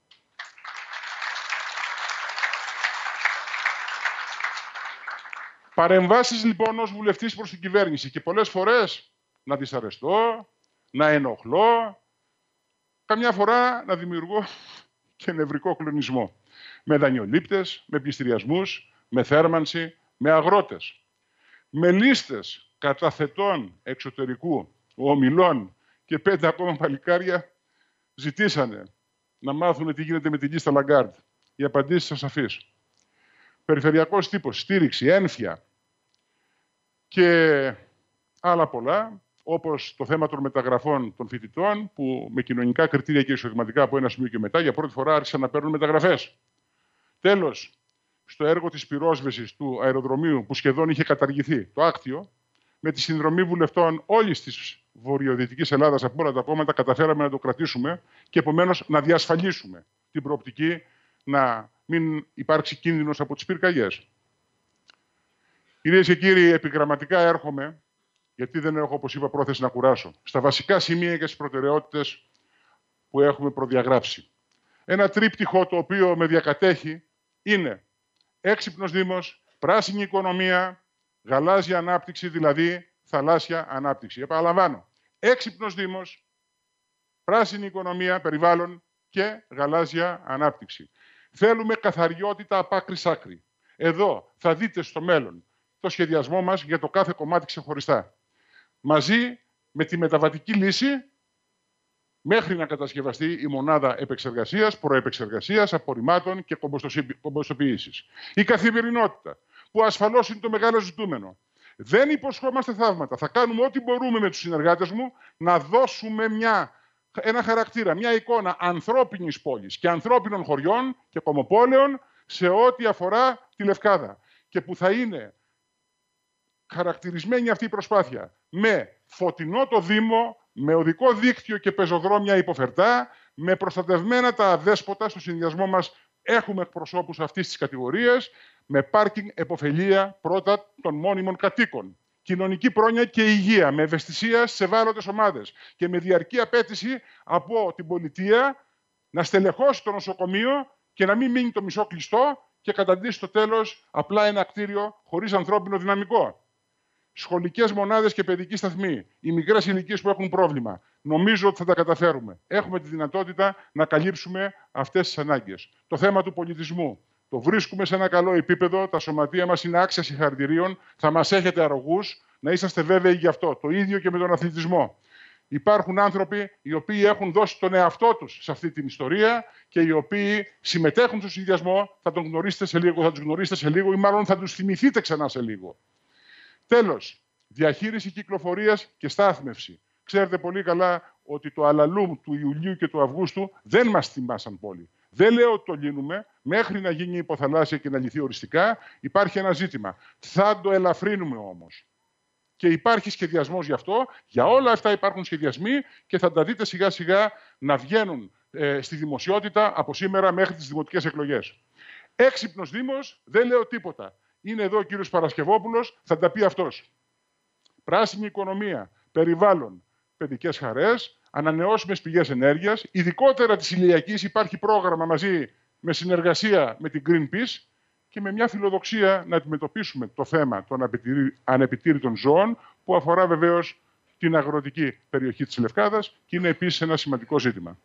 Παρεμβάσεις λοιπόν ως βουλευτής προς την κυβέρνηση και πολλές φορές να δυσαρεστώ, να ενοχλώ, καμιά φορά να δημιουργώ και νευρικό κλονισμό. Με δανειολήπτες, με πληστηριασμούς, με θέρμανση, με αγρότες. Με λίστες καταθετών εξωτερικού, ομιλών και 5 ακόμα παλικάρια ζητήσανε να μάθουν τι γίνεται με τη λίστα Λαγκάρντ. Οι απαντήσεις σας σαφείς. Περιφερειακός τύπος, στήριξη, ένφια και άλλα πολλά, όπως το θέμα των μεταγραφών των φοιτητών, που με κοινωνικά κριτήρια και εισοδηματικά από ένα σημείο και μετά για πρώτη φορά άρχισαν να παίρνουν μεταγραφές. Τέλος, στο έργο της πυρόσβεσης του αεροδρομίου που σχεδόν είχε καταργηθεί, το Άκτιο, με τη συνδρομή βουλευτών όλης της βορειοδυτικής Ελλάδας από όλα τα κόμματα, καταφέραμε να το κρατήσουμε και επομένως να διασφαλίσουμε την προοπτική να μην υπάρξει κίνδυνος από τις πυρκαγιές. Κυρίες και κύριοι, επιγραμματικά έρχομαι, γιατί δεν έχω, όπως είπα, πρόθεση να κουράσω, στα βασικά σημεία και στις προτεραιότητες που έχουμε προδιαγράψει. Ένα τρίπτυχο το οποίο με διακατέχει είναι έξυπνος Δήμος, πράσινη οικονομία, γαλάζια ανάπτυξη, δηλαδή θαλάσσια ανάπτυξη. Επαναλαμβάνω, έξυπνος Δήμος, πράσινη οικονομία, περιβάλλον και γαλάζια ανάπτυξη. Θέλουμε καθαριότητα από άκρη σ' άκρη. Εδώ θα δείτε στο μέλλον το σχεδιασμό μας για το κάθε κομμάτι ξεχωριστά. Μαζί με τη μεταβατική λύση, μέχρι να κατασκευαστεί η μονάδα επεξεργασίας, προεπεξεργασίας, απορριμμάτων και κομποστοποίησης. Η καθημερινότητα, που ασφαλώς είναι το μεγάλο ζητούμενο. Δεν υποσχόμαστε θαύματα. Θα κάνουμε ό,τι μπορούμε με τους συνεργάτες μου να δώσουμε ένα χαρακτήρα, μια εικόνα ανθρώπινης πόλης και ανθρώπινων χωριών και κομμοπόλεων σε ό,τι αφορά τη Λευκάδα. Και που θα είναι χαρακτηρισμένη αυτή η προσπάθεια με φωτεινό το Δήμο, με οδικό δίκτυο και πεζοδρόμια υποφερτά, Με προστατευμένα τα αδέσποτα στο συνδυασμό μας έχουμε εκπροσώπους αυτής της κατηγορίας, με πάρκινγκ επωφελία πρώτα των μόνιμων κατοίκων. Κοινωνική πρόνοια και υγεία, με ευαισθησία σε ευάλωτες ομάδες και με διαρκή απέτηση από την πολιτεία να στελεχώσει το νοσοκομείο και να μην μείνει το μισό κλειστό και καταντήσει στο τέλος απλά ένα κτίριο χωρίς ανθρώπινο δυναμικό. Σχολικές μονάδες και παιδικοί σταθμοί, οι μικρές ηλικίες που έχουν πρόβλημα. Νομίζω ότι θα τα καταφέρουμε. Έχουμε τη δυνατότητα να καλύψουμε αυτές τις ανάγκες. Το θέμα του πολιτισμού. Το βρίσκουμε σε ένα καλό επίπεδο. Τα σωματεία μας είναι άξια συγχαρητηρίων. Θα μας έχετε αρρωγούς. Να είσαστε βέβαιοι γι' αυτό. Το ίδιο και με τον αθλητισμό. Υπάρχουν άνθρωποι οι οποίοι έχουν δώσει τον εαυτό τους σε αυτή την ιστορία και οι οποίοι συμμετέχουν στο συνδυασμό. Θα τον γνωρίσετε σε λίγο, θα τους γνωρίσετε σε λίγο ή μάλλον θα τους θυμηθείτε ξανά σε λίγο. Τέλος, διαχείριση κυκλοφορίας και στάθμευση. Ξέρετε πολύ καλά ότι το αλαλούμ του Ιουλίου και του Αυγούστου δεν μας θυμάσαν πολύ. Δεν λέω ότι το λύνουμε. Μέχρι να γίνει υποθαλάσσια και να λυθεί οριστικά, υπάρχει ένα ζήτημα. Θα το ελαφρύνουμε όμως. Και υπάρχει σχεδιασμός γι' αυτό. Για όλα αυτά υπάρχουν σχεδιασμοί και θα τα δείτε σιγά σιγά να βγαίνουν στη δημοσιότητα από σήμερα μέχρι τις δημοτικές εκλογές. Έξυπνος Δήμος, δεν λέω τίποτα. Είναι εδώ ο κύριος Παρασκευόπουλος, θα τα πει αυτός. Πράσινη οικονομία, περιβάλλον, παιδικές χαρές, ανανεώσιμες πηγές ενέργειας, ειδικότερα της ηλιακής υπάρχει πρόγραμμα μαζί με συνεργασία με την Greenpeace και με μια φιλοδοξία να αντιμετωπίσουμε το θέμα των ανεπιτήρητων ζώων που αφορά βεβαίως την αγροτική περιοχή της Λευκάδας και είναι επίσης ένα σημαντικό ζήτημα.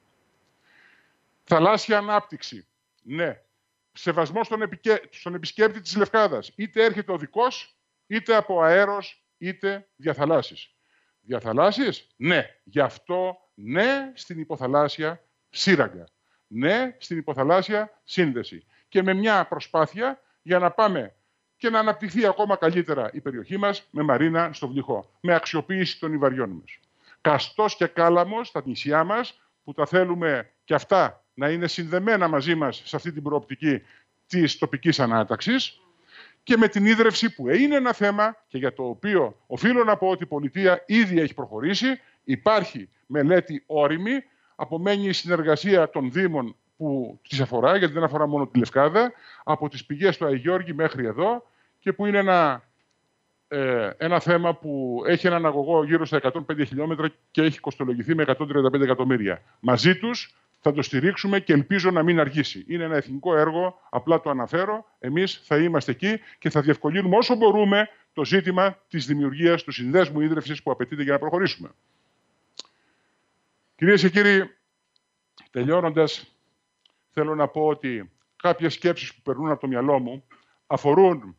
Θαλάσσια ανάπτυξη. Ναι. Σεβασμό στον επισκέπτη της Λευκάδας. Είτε έρχεται οδικός, είτε από αέρος, είτε διαθαλάσσης. Διαθαλάσσης, ναι. Γι' αυτό ναι στην υποθαλάσσια σύραγγα. Ναι στην υποθαλάσσια σύνδεση. Και με μια προσπάθεια για να πάμε και να αναπτυχθεί ακόμα καλύτερα η περιοχή μας με μαρίνα στο Βλυχό. Με αξιοποίηση των υβαριών μας. Καστός και Κάλαμος στα νησιά μας που τα θέλουμε και αυτά να είναι συνδεμένα μαζί μας σε αυτή την προοπτική της τοπικής ανάταξης και με την ίδρυυση που είναι ένα θέμα και για το οποίο οφείλω να πω ότι η πολιτεία ήδη έχει προχωρήσει, υπάρχει μελέτη όριμη, απομένει η συνεργασία των Δήμων που τις αφορά, γιατί δεν αφορά μόνο τη Λευκάδα, από τις πηγές του Αγιώργη μέχρι εδώ και που είναι ένα θέμα που έχει έναν αγωγό γύρω στα 105 χιλιόμετρα και έχει κοστολογηθεί με 135 εκατομμύρια. Μαζί τους θα το στηρίξουμε και ελπίζω να μην αργήσει. Είναι ένα εθνικό έργο, απλά το αναφέρω. Εμείς θα είμαστε εκεί και θα διευκολύνουμε όσο μπορούμε το ζήτημα της δημιουργίας του συνδέσμου ίδρυυσης που απαιτείται για να προχωρήσουμε. Κυρίες και κύριοι, τελειώνοντας, θέλω να πω ότι κάποιες σκέψεις που περνούν από το μυαλό μου αφορούν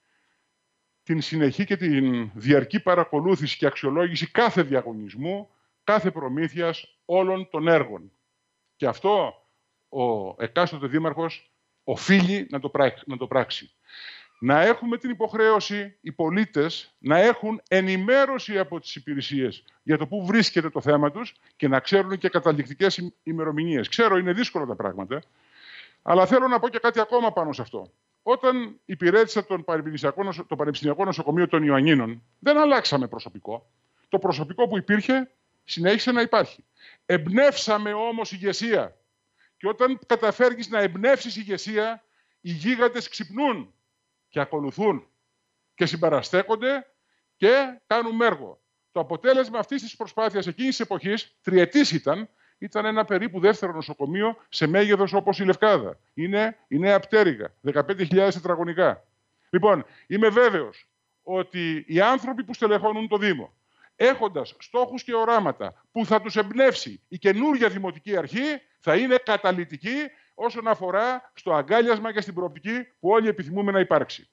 την συνεχή και την διαρκή παρακολούθηση και αξιολόγηση κάθε διαγωνισμού, κάθε προμήθειας όλων των έργων. Και αυτό ο εκάστοτε δήμαρχος οφείλει να το πράξει. Να έχουμε την υποχρέωση οι πολίτες να έχουν ενημέρωση από τις υπηρεσίες για το πού βρίσκεται το θέμα τους και να ξέρουν και καταληκτικές ημερομηνίες. Ξέρω, είναι δύσκολα τα πράγματα, αλλά θέλω να πω και κάτι ακόμα πάνω σε αυτό. Όταν υπηρέτησα το Πανεπιστημιακό Νοσοκομείο των Ιωαννίνων, δεν αλλάξαμε προσωπικό. Το προσωπικό που υπήρχε συνέχισε να υπάρχει. Εμπνεύσαμε όμως ηγεσία. Και όταν καταφέρεις να εμπνεύσεις ηγεσία, οι γίγαντες ξυπνούν και ακολουθούν και συμπαραστέκονται και κάνουν έργο. Το αποτέλεσμα αυτής της προσπάθειας εκείνης της εποχής, τριετής ήταν ένα περίπου δεύτερο νοσοκομείο σε μέγεθος όπως η Λευκάδα. Είναι η Νέα Πτέρυγα, 15.000 τετραγωνικά. Λοιπόν, είμαι βέβαιος ότι οι άνθρωποι που στελεχώνουν το Δήμο, έχοντας στόχους και οράματα που θα τους εμπνεύσει η καινούργια Δημοτική Αρχή, θα είναι καταλυτική όσον αφορά στο αγκάλιασμα και στην προοπτική που όλοι επιθυμούμε να υπάρξει.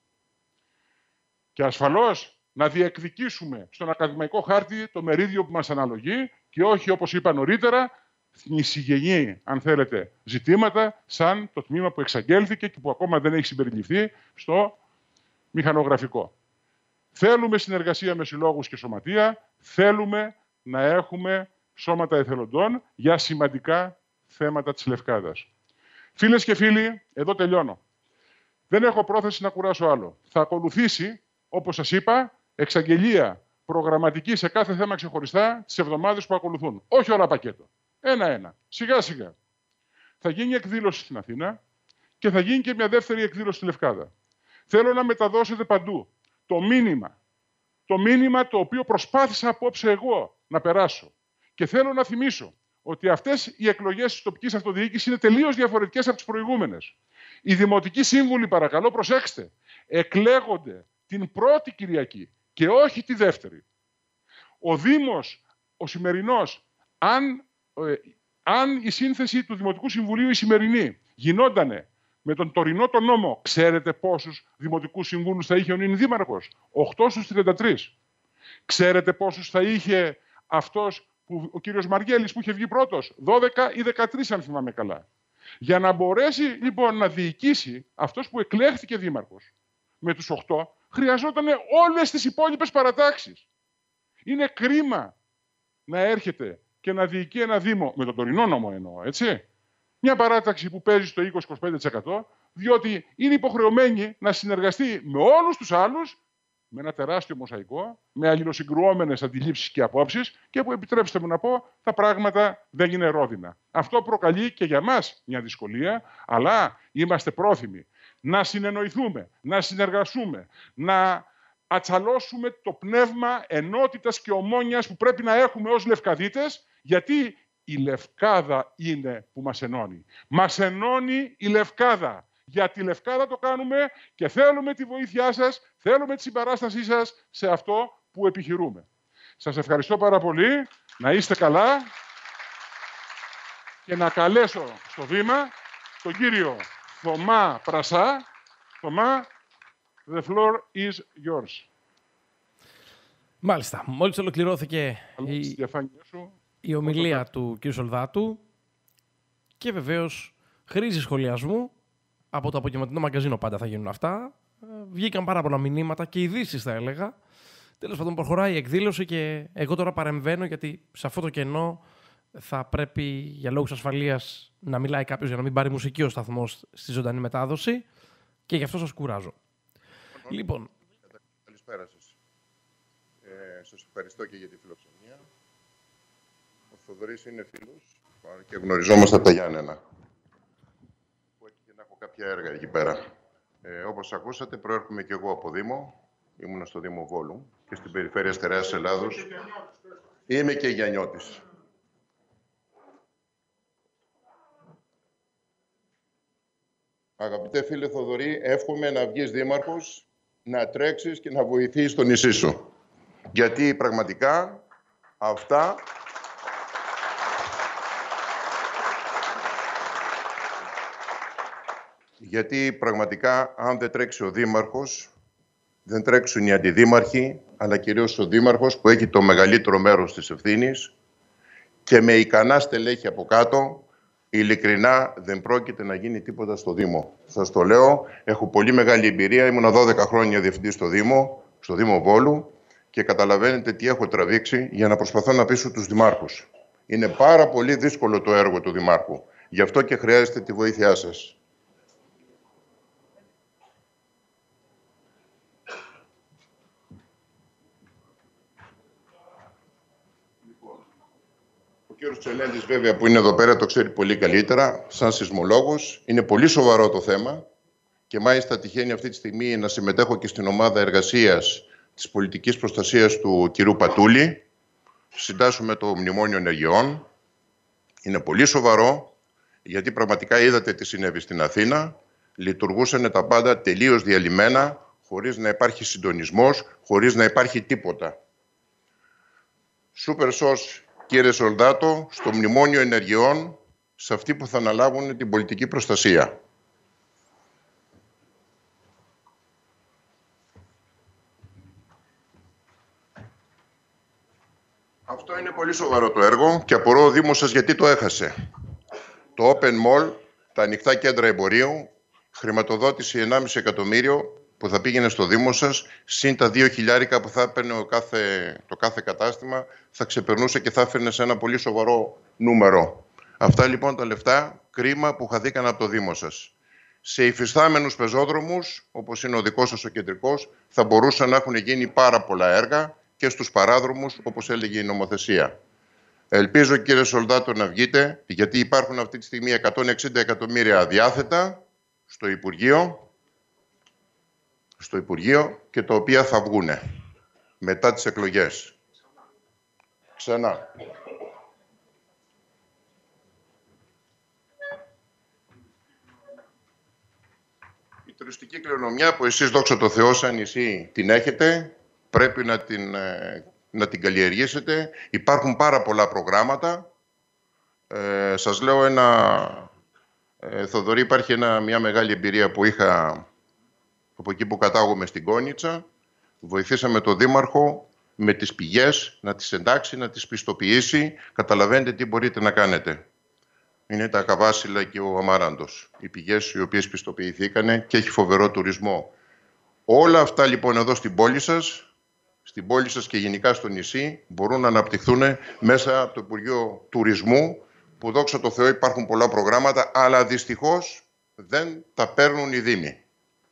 Και ασφαλώς να διεκδικήσουμε στον ακαδημαϊκό χάρτη το μερίδιο που μας αναλογεί και όχι, όπως είπα νωρίτερα, νησιγενή, αν θέλετε, ζητήματα σαν το τμήμα που εξαγγέλθηκε και που ακόμα δεν έχει συμπεριληφθεί στο μηχανογραφικό. Θέλουμε συνεργασία με συλλόγους και σωματεία, θέλουμε να έχουμε σώματα εθελοντών για σημαντικά θέματα της Λευκάδας. Φίλες και φίλοι, εδώ τελειώνω. Δεν έχω πρόθεση να κουράσω άλλο. Θα ακολουθήσει, όπως σας είπα, εξαγγελία προγραμματική σε κάθε θέμα ξεχωριστά τις εβδομάδες που ακολουθούν. Όχι όλα πακέτο. Ένα-ένα. Σιγά-σιγά. Θα γίνει εκδήλωση στην Αθήνα και θα γίνει και μια δεύτερη εκδήλωση στη Λευκάδα. Θέλω να μεταδώσετε παντού το μήνυμα το οποίο προσπάθησα απόψε εγώ να περάσω. Και θέλω να θυμίσω ότι αυτές οι εκλογές της τοπικής αυτοδιοίκησης είναι τελείως διαφορετικές από τις προηγούμενες. Οι δημοτικοί σύμβουλοι, παρακαλώ, προσέξτε, εκλέγονται την πρώτη Κυριακή και όχι τη δεύτερη. Ο Δήμος, ο σημερινός, αν η σύνθεση του Δημοτικού Συμβουλίου η σημερινή γινόντανε με τον τωρινό τον νόμο, ξέρετε πόσους δημοτικούς συμβούλους θα είχε ο νυν δήμαρχος? 8 στους 33. Ξέρετε πόσους θα είχε αυτός που, ο κύριος Μαργέλης που είχε βγει πρώτος? 12 ή 13 αν θυμάμαι καλά. Για να μπορέσει λοιπόν να διοικήσει αυτός που εκλέχθηκε δήμαρχος με τους 8, χρειαζόταν όλες τις υπόλοιπες παρατάξεις. Είναι κρίμα να έρχεται και να διοικεί ένα δήμο, με τον τωρινό νόμο εννοώ, έτσι, μια παράταξη που παίζει στο 20-25%, διότι είναι υποχρεωμένη να συνεργαστεί με όλους τους άλλους, με ένα τεράστιο μοσαϊκό, με αλληλοσυγκρουόμενες αντιλήψεις και απόψεις και που, επιτρέψτε μου να πω, τα πράγματα δεν είναι ρόδινα. Αυτό προκαλεί και για μας μια δυσκολία, αλλά είμαστε πρόθυμοι να συνεννοηθούμε, να συνεργαστούμε, να ατσαλώσουμε το πνεύμα ενότητας και ομόνοιας που πρέπει να έχουμε ως Λευκαδίτες, γιατί η Λευκάδα είναι που μας ενώνει. Μας ενώνει η Λευκάδα. Για τη Λευκάδα το κάνουμε και θέλουμε τη βοήθειά σας, θέλουμε τη συμπαράστασή σας σε αυτό που επιχειρούμε. Σας ευχαριστώ πάρα πολύ. Να είστε καλά και να καλέσω στο βήμα τον κύριο Θωμά Πρασά. Θωμά, the floor is yours. Μάλιστα. Μόλις ολοκληρώθηκε η ομιλία του κ. Σολδάτου και βεβαίως χρήζει σχολιασμού. Από το απογευματινό μαγκαζίνο πάντα θα γίνουν αυτά. Βγήκαν πάρα πολλά μηνύματα και ειδήσεις θα έλεγα. Τέλος πάντων προχωράει η εκδήλωση και εγώ τώρα παρεμβαίνω γιατί σε αυτό το κενό θα πρέπει για λόγους ασφαλείας να μιλάει κάποιος για να μην πάρει μουσική ο σταθμός στη ζωντανή μετάδοση και γι' αυτό σας κουράζω. Λοιπόν. Καλησπέρα σας. Σας ευχαριστώ και για τη φιλοξενία. Ο Θοδωρής είναι φίλος και γνωριζόμαστε από τα Γιάννενα. Που έτυχε να έχω κάποια έργα εκεί πέρα. Όπως ακούσατε, προέρχομαι και εγώ από Δήμο. Ήμουν στο Δήμο Βόλου και στην περιφέρεια Στερεάς Ελλάδος. Είμαι και Γιαννιώτης. Αγαπητέ φίλε Θοδωρή, εύχομαι να βγεις δήμαρχος, να τρέξεις και να βοηθήσεις το νησί σου. Γιατί πραγματικά αυτά... Γιατί πραγματικά αν δεν τρέξει ο δήμαρχος, δεν τρέξουν οι αντιδήμαρχοι, αλλά κυρίως ο δήμαρχος που έχει το μεγαλύτερο μέρος της ευθύνης και με ικανά στελέχη από κάτω, ειλικρινά δεν πρόκειται να γίνει τίποτα στο Δήμο. Σας το λέω, έχω πολύ μεγάλη εμπειρία, ήμουν 12 χρόνια διευθυντής στο Δήμο Βόλου και καταλαβαίνετε τι έχω τραβήξει για να προσπαθώ να πείσω τους δημάρχους. Είναι πάρα πολύ δύσκολο το έργο του δημάρχου, γι' αυτό και χρειάζεται τη βοήθειά σας. Ο κύριος Τσελέντης, βέβαια, που είναι εδώ πέρα, το ξέρει πολύ καλύτερα, σαν σεισμολόγος. Είναι πολύ σοβαρό το θέμα και μάλιστα τυχαίνει αυτή τη στιγμή να συμμετέχω και στην ομάδα εργασίας της πολιτικής προστασίας του κυρίου Πατούλη. Συντάσσουμε το Μνημόνιο Ενεργειών. Είναι πολύ σοβαρό, γιατί πραγματικά είδατε τι συνέβη στην Αθήνα. Λειτουργούσαν τα πάντα τελείως διαλυμένα, χωρίς να υπάρχει συντονισμός, χωρίς να υπάρχει τίποτα. Σούπερ σως, κύριε Σολδάτο, στο Μνημόνιο Ενεργειών, σε αυτοί που θα αναλάβουν την πολιτική προστασία. Αυτό είναι πολύ σοβαρό το έργο και απορώ ο Δήμος σας γιατί το έχασε. Το Open Mall, τα ανοιχτά κέντρα εμπορίου, χρηματοδότηση 1,5 εκατομμύριο που θα πήγαινε στο Δήμο σας, συν τα 2.000 που θα έπαιρνε το κάθε κατάστημα, θα ξεπερνούσε και θα έφερνε σε ένα πολύ σοβαρό νούμερο. Αυτά λοιπόν τα λεφτά, κρίμα που χαθήκαν από το Δήμο σας. Σε υφιστάμενους πεζόδρομους, όπως είναι ο δικός σας ο κεντρικός, θα μπορούσαν να έχουν γίνει πάρα πολλά έργα και στους παράδρομους, όπως έλεγε η νομοθεσία. Ελπίζω, κύριε Σολδάτο, να βγείτε, γιατί υπάρχουν αυτή τη στιγμή 160 εκατομμύρια αδιάθετα στο Υπουργείο και τα οποία θα βγούνε μετά τις εκλογές. Ξανά. Η τουριστική κληρονομιά που εσείς, δόξα τω Θεώ, σαν νησί την έχετε, πρέπει να την καλλιεργήσετε. Υπάρχουν πάρα πολλά προγράμματα. Σας λέω Θοδωρή, υπάρχει μια μεγάλη εμπειρία που είχα από εκεί που κατάγομαι στην Κόνιτσα. Βοηθήσαμε τον Δήμαρχο με τις πηγές να τις εντάξει, να τις πιστοποιήσει. Καταλαβαίνετε τι μπορείτε να κάνετε. Είναι τα Καβάσιλα και ο Αμάραντος. Οι πηγές οι οποίες πιστοποιηθήκανε και έχει φοβερό τουρισμό. Όλα αυτά λοιπόν εδώ στην πόλη σας και γενικά στο νησί μπορούν να αναπτυχθούν μέσα από το Υπουργείο Τουρισμού, που δόξα τω Θεώ υπάρχουν πολλά προγράμματα, αλλά δυστυχώς δεν τα παίρνουν οι Δήμοι.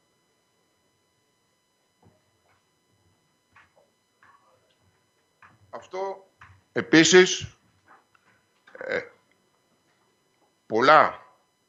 Αυτό επίσης, πολλά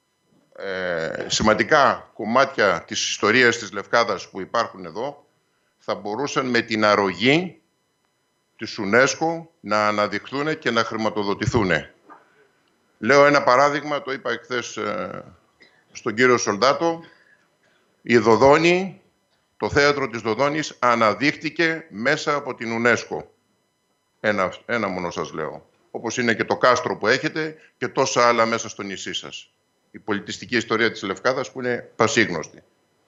σημαντικά κομμάτια της ιστορίας της Λευκάδας που υπάρχουν εδώ θα μπορούσαν με την αρρωγή της UNESCO να αναδειχθούν και να χρηματοδοτηθούν. Λέω ένα παράδειγμα, το είπα εχθές στον κύριο Σολδάτο. Η Δοδόνη, το θέατρο της Δοδόνης αναδείχτηκε μέσα από την UNESCO. Ένα μόνο σας λέω. Όπως είναι και το κάστρο που έχετε και τόσα άλλα μέσα στο νησί σας. Η πολιτιστική ιστορία της Λευκάδας που είναι πασίγνωστη.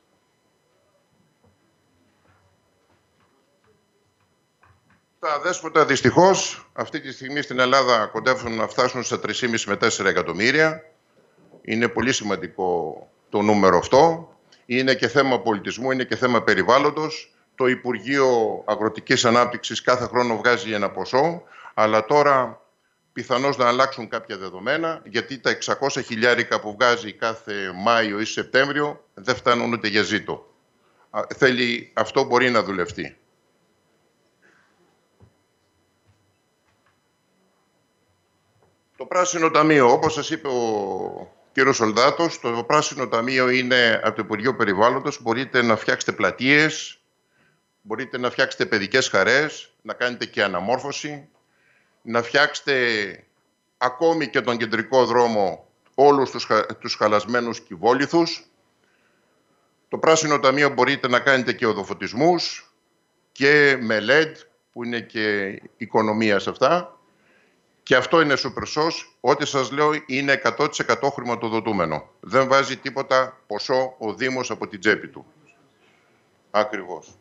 Τα αδέσποτα δυστυχώς αυτή τη στιγμή στην Ελλάδα κοντεύουν να φτάσουν στα 3,5 με 4 εκατομμύρια. Είναι πολύ σημαντικό το νούμερο αυτό. Είναι και θέμα πολιτισμού, είναι και θέμα περιβάλλοντος. Το Υπουργείο Αγροτικής Ανάπτυξης κάθε χρόνο βγάζει ένα ποσό, αλλά τώρα πιθανώς να αλλάξουν κάποια δεδομένα, γιατί τα 600 χιλιάρικα που βγάζει κάθε Μάιο ή Σεπτέμβριο δεν φτάνουν ούτε για ζήτο. Αυτό μπορεί να δουλευτεί. Το Πράσινο Ταμείο, όπως σας είπε ο κύριος Σολδάτος, το Πράσινο Ταμείο είναι από το Υπουργείο Περιβάλλοντος. Μπορείτε να φτιάξετε πλατείες, μπορείτε να φτιάξετε παιδικές χαρές, να κάνετε και αναμόρφωση, να φτιάξετε ακόμη και τον κεντρικό δρόμο όλους τους χαλασμένους κυβόλιθους. Το Πράσινο Ταμείο μπορείτε να κάνετε και οδοφωτισμούς και με LED, που είναι και οικονομία σε αυτά. Και αυτό είναι super SOS. Ό,τι σας λέω είναι 100% χρηματοδοτούμενο. Δεν βάζει τίποτα ποσό ο Δήμος από την τσέπη του. Ακριβώς.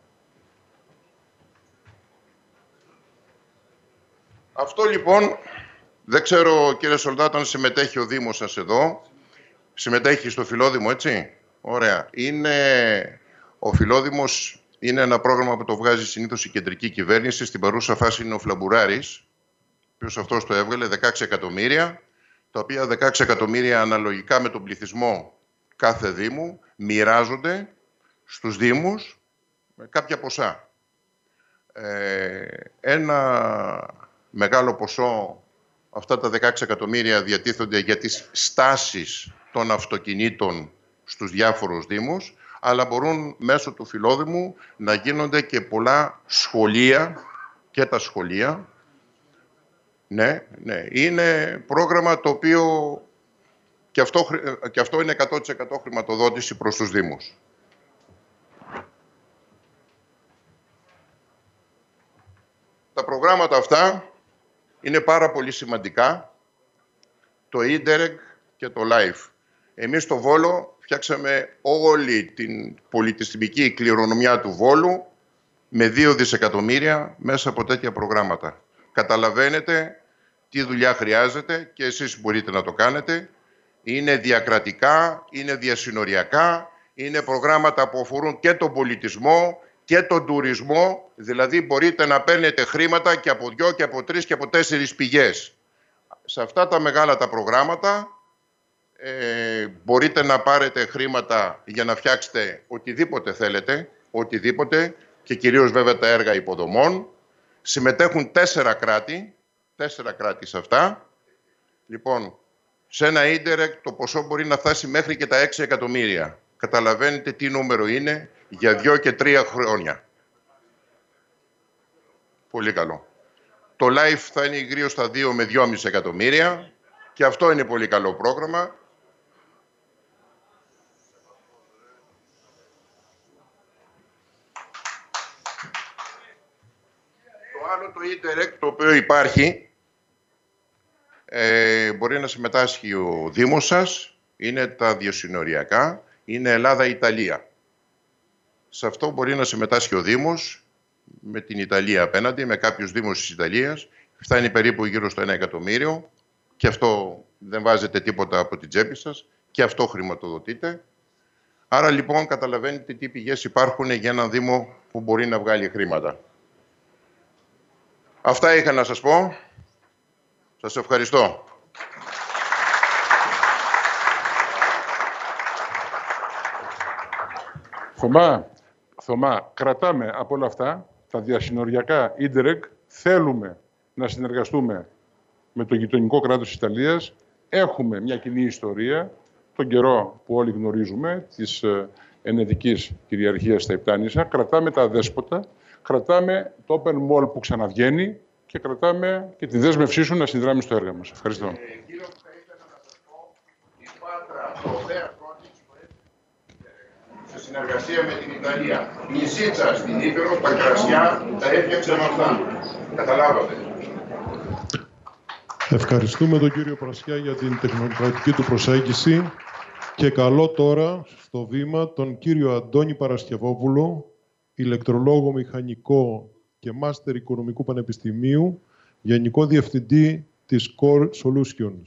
Αυτό λοιπόν, δεν ξέρω κύριε Σολδάτο αν συμμετέχει ο Δήμος σας εδώ. Συμμετέχει στο Φιλόδημο, έτσι. Ωραία. Ο Φιλόδημος είναι ένα πρόγραμμα που το βγάζει συνήθως η κεντρική κυβέρνηση. Στην παρούσα φάση είναι ο Φλαμπουράρης, ο οποίος αυτός το έβγαλε 16 εκατομμύρια, τα οποία 16 εκατομμύρια αναλογικά με τον πληθυσμό κάθε Δήμου μοιράζονται στους Δήμους με κάποια ποσά. Ένα μεγάλο ποσό, αυτά τα 16 εκατομμύρια διατίθενται για τις στάσεις των αυτοκινήτων στους διάφορους Δήμους, αλλά μπορούν μέσω του Φιλόδημου να γίνονται και πολλά σχολεία, και τα σχολεία. Ναι. Είναι πρόγραμμα το οποίο και αυτό είναι 100% χρηματοδότηση προς τους Δήμους. Τα προγράμματα αυτά είναι πάρα πολύ σημαντικά, το Interreg και το LIFE. Εμείς στο Βόλο φτιάξαμε όλη την πολιτιστική κληρονομιά του Βόλου με 2 δισεκατομμύρια μέσα από τέτοια προγράμματα. Καταλαβαίνετε τι δουλειά χρειάζεται και εσείς μπορείτε να το κάνετε. Είναι διακρατικά, είναι διασυνοριακά, είναι προγράμματα που αφορούν και τον πολιτισμό και τον τουρισμό, δηλαδή μπορείτε να παίρνετε χρήματα και από 2 και από 3 και από 4 πηγές. Σε αυτά τα μεγάλα τα προγράμματα μπορείτε να πάρετε χρήματα για να φτιάξετε οτιδήποτε θέλετε, οτιδήποτε, και κυρίως βέβαια τα έργα υποδομών. Συμμετέχουν 4 κράτη, 4 κράτη σε αυτά. Λοιπόν, σε ένα ίντερεκτ το ποσό μπορεί να φτάσει μέχρι και τα 6 εκατομμύρια. Καταλαβαίνετε τι νούμερο είναι για 2 και 3 χρόνια. Πολύ καλό. Το live θα είναι γύρω στα 2 με 2,5 εκατομμύρια και αυτό είναι πολύ καλό πρόγραμμα. Το άλλο το ίντερεκτ το οποίο υπάρχει μπορεί να συμμετάσχει ο Δήμος σας, είναι τα διασυνοριακά, είναι Ελλάδα-Ιταλία. Σε αυτό μπορεί να συμμετάσχει ο Δήμος με την Ιταλία απέναντι, με κάποιους Δήμους της Ιταλίας. Φτάνει περίπου γύρω στο 1 εκατομμύριο και αυτό δεν βάζετε τίποτα από την τσέπη σας και αυτό χρηματοδοτείτε. Άρα λοιπόν καταλαβαίνετε τι πηγές υπάρχουν για έναν Δήμο που μπορεί να βγάλει χρήματα. Αυτά είχα να σας πω. Σας ευχαριστώ. Θωμά, κρατάμε από όλα αυτά τα διασυνοριακά ίντερεκ. Θέλουμε να συνεργαστούμε με το γειτονικό κράτος της Ιταλίας. Έχουμε μια κοινή ιστορία, τον καιρό που όλοι γνωρίζουμε, της ενεδικής κυριαρχίας στα Υπτάνησα. Κρατάμε τα αδέσποτα, κρατάμε το Open Mall που ξαναβγαίνει και κρατάμε και τη δέσμευσή σου να συνδράμει στο έργο μας. Ευχαριστώ. Κύριο, θα ήθελα να σας πω, η Πάτρα, Προδέα σε συνεργασία με την Ιταλία. Η Ζήτσα στην Ήπειρο, τα κρασιά, τα έφτιαξε με αυτά. Καταλάβατε. Ευχαριστούμε τον κύριο Πρασιά για την τεχνοκρατική του προσέγγιση και καλώ τώρα στο βήμα τον κύριο Αντώνη Παρασκευόπουλο, ηλεκτρολόγο μηχανικό και μάστερ Οικονομικού Πανεπιστημίου, Γενικό Διευθυντή της Core Solutions.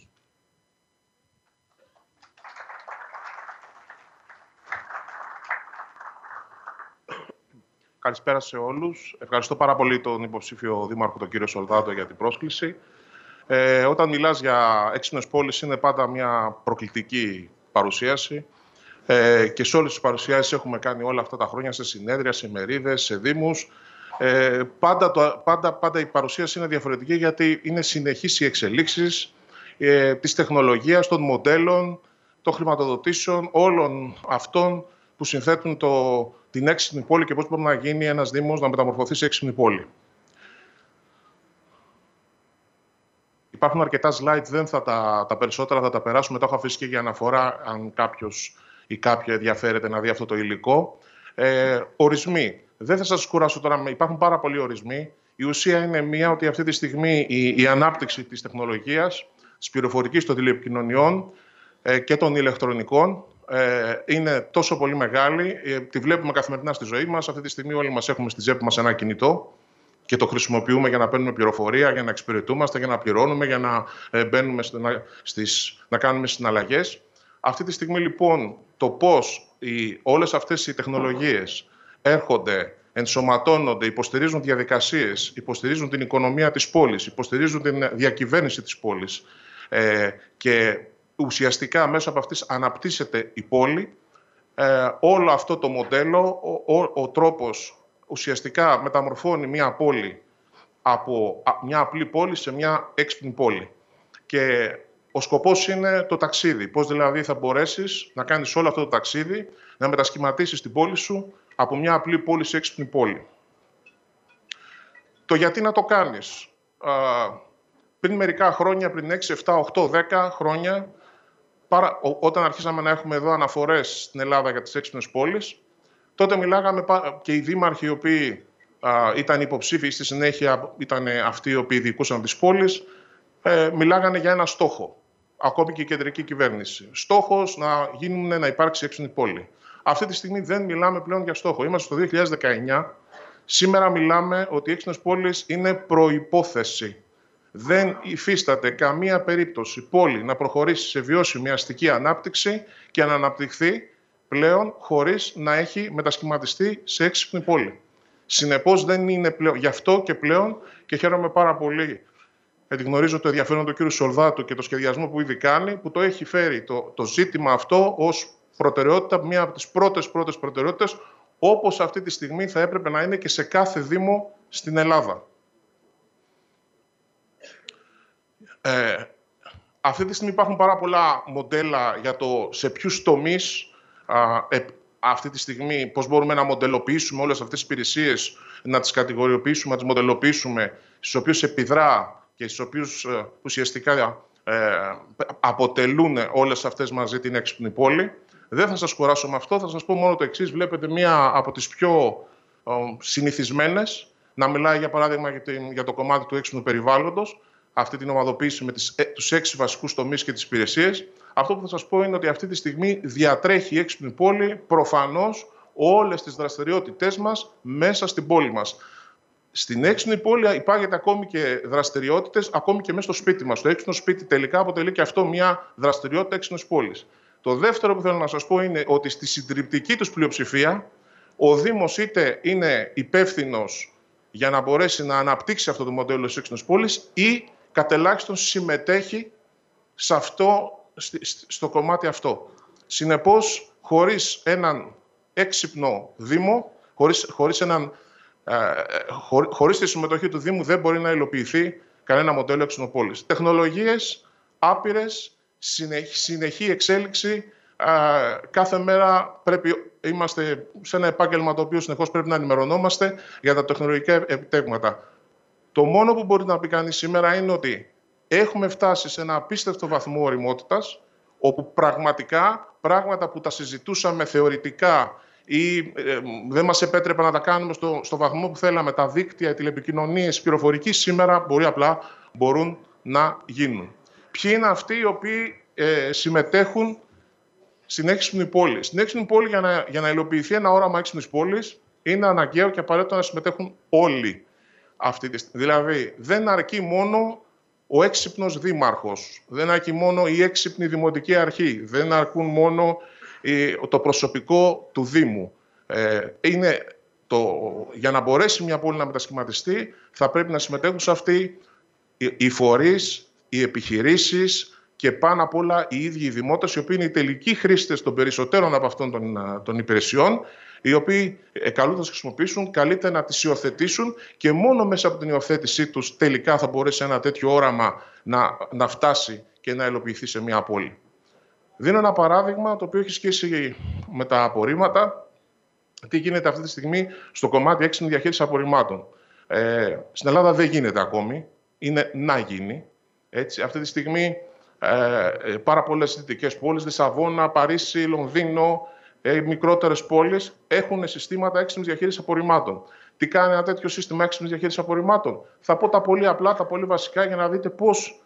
Καλησπέρα σε όλους. Ευχαριστώ πάρα πολύ τον υποψήφιο δήμαρχο, τον κύριο Σολδάτο, για την πρόσκληση. Όταν μιλάς για έξυπνες πόλεις, είναι πάντα μια προκλητική παρουσίαση. Και σε όλες τις παρουσιάσεις έχουμε κάνει όλα αυτά τα χρόνια, σε συνέδρια, σε μερίδες, σε δήμους. Πάντα η παρουσίαση είναι διαφορετική, γιατί είναι συνεχείς οι εξελίξεις της τεχνολογίας, των μοντέλων, των χρηματοδοτήσεων, όλων αυτών που συνθέτουν την έξυπνη πόλη και πώς μπορεί να γίνει ένας Δήμος να μεταμορφωθεί σε έξυπνη πόλη. Υπάρχουν αρκετά slides, τα περισσότερα θα τα περάσουμε. Το έχω αφήσει και για αναφορά, αν κάποιος ή κάποια ενδιαφέρεται να δει αυτό το υλικό. Ορισμοί. Δεν θα σας κουράσω τώρα, υπάρχουν πάρα πολλοί ορισμοί. Η ουσία είναι μία, ότι αυτή τη στιγμή η ανάπτυξη της τεχνολογίας, της πληροφορικής, των τηλεπικοινωνιών και των ηλεκτρονικών είναι τόσο πολύ μεγάλη. Τη βλέπουμε καθημερινά στη ζωή μας. Αυτή τη στιγμή όλοι μας έχουμε στη τσέπη μας ένα κινητό και το χρησιμοποιούμε για να παίρνουμε πληροφορία, για να εξυπηρετούμαστε, για να πληρώνουμε, για να μπαίνουμε να κάνουμε συναλλαγές. Αυτή τη στιγμή λοιπόν το πώς όλες αυτές οι τεχνολογίες έρχονται, ενσωματώνονται, υποστηρίζουν διαδικασίες, υποστηρίζουν την οικονομία της πόλης, υποστηρίζουν την διακυβέρνηση της πόλης και ουσιαστικά μέσω από αυτής αναπτύσσεται η πόλη, όλο αυτό το μοντέλο, ο τρόπος ουσιαστικά μεταμορφώνει μια πόλη από μια απλή πόλη σε μια έξυπνη πόλη. Και ο σκοπός είναι το ταξίδι. Πώς δηλαδή θα μπορέσεις να κάνεις όλο αυτό το ταξίδι, να μετασχηματίσεις την πόλη σου από μια απλή πόλη σε έξυπνη πόλη. Το γιατί να το κάνεις. Πριν μερικά χρόνια, πριν 6, 7, 8, 10 χρόνια, όταν αρχίσαμε να έχουμε εδώ αναφορές στην Ελλάδα για τις έξυπνες πόλεις, τότε μιλάγαμε και οι δήμαρχοι οι οποίοι ήταν υποψήφιοι, στη συνέχεια ήταν αυτοί οι οποίοι διοικούσαν τις πόλεις, μιλάγανε για ένα στόχο. Ακόμη και η κεντρική κυβέρνηση. Στόχος να υπάρξει έξυπνη πόλη. Αυτή τη στιγμή δεν μιλάμε πλέον για στόχο. Είμαστε στο 2019. Σήμερα μιλάμε ότι οι έξυπνες πόλεις είναι προϋπόθεση. Δεν υφίσταται καμία περίπτωση πόλη να προχωρήσει σε βιώσιμη αστική ανάπτυξη και να αναπτυχθεί πλέον χωρίς να έχει μετασχηματιστεί σε έξυπνη πόλη. Συνεπώς δεν είναι πλέον. Γι' αυτό και πλέον, και χαίρομαι πάρα πολύ, γιατί γνωρίζω το ενδιαφέρον του κ. Σολδάτου και το σχεδιασμό που ήδη κάνει, που το έχει φέρει το ζήτημα αυτό ως προτεραιότητα, μία από τις πρώτες προτεραιότητες, όπως αυτή τη στιγμή θα έπρεπε να είναι και σε κάθε Δήμο στην Ελλάδα. Αυτή τη στιγμή υπάρχουν πάρα πολλά μοντέλα για το σε ποιους τομείς αυτή τη στιγμή, πώς μπορούμε να μοντελοποιήσουμε όλες αυτές τις υπηρεσίες, να τις κατηγοριοποιήσουμε, να τις μοντελοποιήσουμε, στις οποίες επιδρά και στις οποίες ουσιαστικά αποτελούν όλες αυτές μαζί την έξυπνη πόλη. Δεν θα σας κουράσω με αυτό, θα σας πω μόνο το εξής. Βλέπετε μία από τις πιο συνηθισμένες να μιλάει, για παράδειγμα, για το κομμάτι του έξυπνου περιβάλλοντος, αυτή την ομαδοποίηση με τους 6 βασικούς τομείς και τις υπηρεσίες. Αυτό που θα σας πω είναι ότι αυτή τη στιγμή διατρέχει η έξυπνη πόλη προφανώς όλες τις δραστηριότητές μας μέσα στην πόλη μας. Στην έξυπνη πόλη υπάγεται ακόμη και δραστηριότητες, ακόμη και μέσα στο σπίτι μας. Το έξυπνο σπίτι τελικά αποτελεί και αυτό μια δραστηριότητα έξυπνης πόλης. Το δεύτερο που θέλω να σας πω είναι ότι στη συντριπτική τους πλειοψηφία ο Δήμος είτε είναι υπεύθυνος για να μπορέσει να αναπτύξει αυτό το μοντέλο της έξυπνης πόλης ή κατελάχιστον συμμετέχει σε αυτό, στο κομμάτι αυτό. Συνεπώς, χωρίς έναν έξυπνο Δήμο, χωρίς τη συμμετοχή του Δήμου δεν μπορεί να υλοποιηθεί κανένα μοντέλο έξυπνοπόλης. Τεχνολογίες άπειρες, συνεχή εξέλιξη. Κάθε μέρα είμαστε σε ένα επάγγελμα το οποίο συνεχώς πρέπει να ενημερωνόμαστε για τα τεχνολογικά επιτεύγματα. Το μόνο που μπορεί να πει κανείς σήμερα είναι ότι έχουμε φτάσει σε ένα απίστευτο βαθμό ωριμότητας, όπου πραγματικά πράγματα που τα συζητούσαμε θεωρητικά ή δεν μας επέτρεπε να τα κάνουμε στο βαθμό που θέλαμε, τα δίκτυα, οι τηλεπικοινωνίες, η πληροφορική, σήμερα μπορούν να γίνουν. Ποιοι είναι αυτοί οι οποίοι συμμετέχουν στην έξυπνη πόλη? Στην έξυπνη πόλη, για να υλοποιηθεί ένα όραμα έξυπνης πόλης, είναι αναγκαίο και απαραίτητο να συμμετέχουν όλοι. Δηλαδή, δεν αρκεί μόνο ο έξυπνος δήμαρχος, δεν αρκεί μόνο η έξυπνη δημοτική αρχή, δεν αρκούν μόνο το προσωπικό του Δήμου. Για να μπορέσει μια πόλη να μετασχηματιστεί, θα πρέπει να συμμετέχουν σε αυτή οι φορείς, οι επιχειρήσεις και πάνω απ' όλα οι ίδιοι οι δημότες, οι οποίοι είναι οι τελικοί χρήστες των περισσότερων από αυτών των υπηρεσιών, οι οποίοι καλούνται να τις χρησιμοποιήσουν, καλείται να τις υιοθετήσουν και μόνο μέσα από την υιοθέτησή τους τελικά θα μπορέσει ένα τέτοιο όραμα να φτάσει και να υλοποιηθεί σε μια πόλη. Δίνω ένα παράδειγμα το οποίο έχει σχέση με τα απορρίμματα. Τι γίνεται αυτή τη στιγμή στο κομμάτι έξυπνη διαχείριση απορριμμάτων. Στην Ελλάδα δεν γίνεται ακόμη. Είναι να γίνει. Έτσι, αυτή τη στιγμή πάρα πολλές δυτικές πόλεις, Λισαβόνα, Παρίσι, Λονδίνο, μικρότερες πόλεις έχουν συστήματα έξυπνης διαχείρισης απορριμμάτων. Τι κάνει ένα τέτοιο σύστημα έξυπνης διαχείρισης απορριμμάτων? Θα πω τα πολύ απλά, τα πολύ βασικά, για να δείτε πώς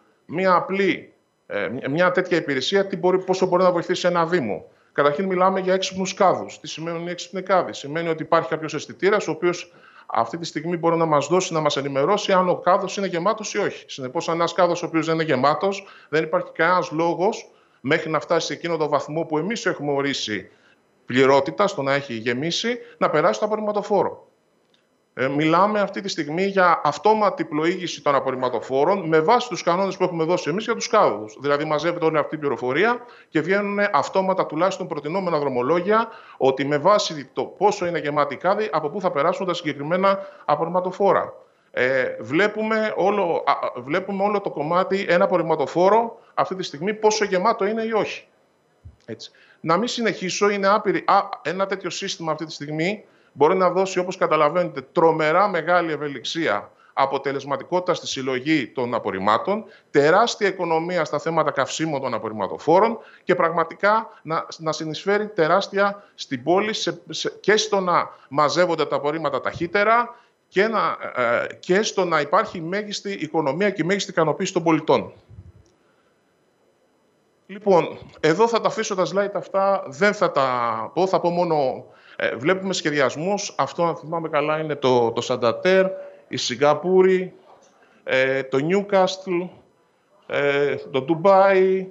μια τέτοια υπηρεσία πόσο μπορεί να βοηθήσει ένα Δήμο. Καταρχήν, μιλάμε για έξυπνους κάδους. Τι σημαίνουν οι έξυπνοι κάδοι? Σημαίνει ότι υπάρχει κάποιος αισθητήρας, ο οποίος αυτή τη στιγμή μπορεί να μας δώσει, να μας ενημερώσει αν ο κάδος είναι γεμάτος ή όχι. Συνεπώς, αν ένας κάδος ο οποίος δεν είναι γεμάτος, δεν υπάρχει κανένας λόγος μέχρι να φτάσει σε εκείνο το βαθμό που εμείς έχουμε ορίσει πληρότητα, στο να έχει γεμίσει, να περάσει το απορριμματοφόρο. Μιλάμε αυτή τη στιγμή για αυτόματη πλοήγηση των απορριμματοφόρων με βάση τους κανόνες που έχουμε δώσει εμείς για τους κάδους. Δηλαδή, μαζεύεται όλη αυτή η πληροφορία και βγαίνουν αυτόματα τουλάχιστον προτινόμενα δρομολόγια ότι με βάση το πόσο είναι γεμάτη η κάδη, από πού θα περάσουν τα συγκεκριμένα απορριμματοφόρα. Βλέπουμε όλο το κομμάτι, ένα απορριμματοφόρο αυτή τη στιγμή πόσο γεμάτο είναι ή όχι. Έτσι. Να μην συνεχίσω, είναι άπειρη. Ένα τέτοιο σύστημα αυτή τη στιγμή μπορεί να δώσει, όπως καταλαβαίνετε, τρομερά μεγάλη ευελιξία, αποτελεσματικότητα στη συλλογή των απορριμμάτων, τεράστια οικονομία στα θέματα καυσίμων των απορριμματοφόρων και πραγματικά να συνεισφέρει τεράστια στην πόλη και στο να μαζεύονται τα απορρίμματα ταχύτερα και στο να υπάρχει μέγιστη οικονομία και μέγιστη ικανοποίηση των πολιτών. Λοιπόν, εδώ θα τα αφήσω τα slide αυτά, δεν θα τα πω, θα πω μόνο... Βλέπουμε σχεδιασμούς, αυτό αν θυμάμαι καλά είναι το Σαντατέρ, η Σιγκαπούρη, το Νιούκαστλ, το Ντουμπάι,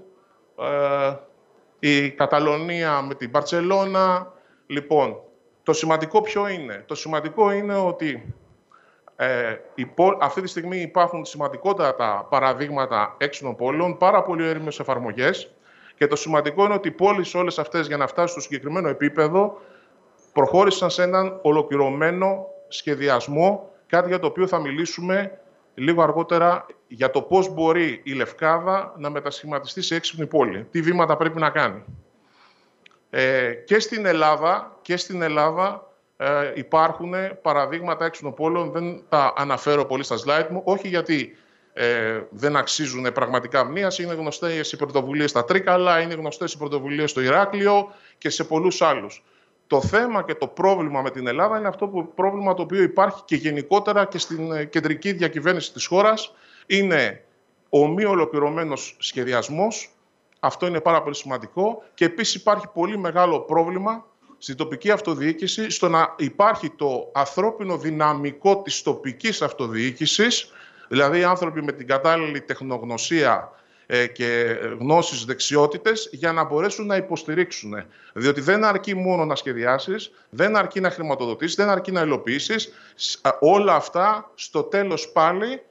η Καταλωνία με την Μπαρτσελώνα. Λοιπόν, το σημαντικό ποιο είναι? Το σημαντικό είναι ότι αυτή τη στιγμή υπάρχουν σημαντικότατα παραδείγματα έξυπνων πόλεων, πάρα πολύ έρημες εφαρμογές και το σημαντικό είναι ότι οι πόλεις όλες αυτές για να φτάσουν στο συγκεκριμένο επίπεδο προχώρησαν σε έναν ολοκληρωμένο σχεδιασμό, κάτι για το οποίο θα μιλήσουμε λίγο αργότερα για το πώς μπορεί η Λευκάδα να μετασχηματιστεί σε έξυπνη πόλη. Τι βήματα πρέπει να κάνει. Και στην Ελλάδα υπάρχουν παραδείγματα έξυπνων πόλεων, δεν τα αναφέρω πολύ στα slide μου, όχι γιατί δεν αξίζουν πραγματικά μνήας, είναι γνωστές οι πρωτοβουλίες στα Τρίκαλα, είναι γνωστές οι πρωτοβουλίες στο Ηράκλειο και σε πολλούς άλλους. Το θέμα και το πρόβλημα με την Ελλάδα είναι αυτό πρόβλημα το οποίο υπάρχει και γενικότερα και στην κεντρική διακυβέρνηση της χώρας. Είναι ο μη ολοκληρωμένος σχεδιασμός. Αυτό είναι πάρα πολύ σημαντικό. Και επίσης υπάρχει πολύ μεγάλο πρόβλημα στην τοπική αυτοδιοίκηση στο να υπάρχει το ανθρώπινο δυναμικό της τοπικής αυτοδιοίκησης, δηλαδή άνθρωποι με την κατάλληλη τεχνογνωσία και γνώσεις, δεξιότητες, για να μπορέσουν να υποστηρίξουν. Διότι δεν αρκεί μόνο να σχεδιάσεις, δεν αρκεί να χρηματοδοτήσεις, δεν αρκεί να υλοποιήσεις. Όλα αυτά, στο τέλος πάλι,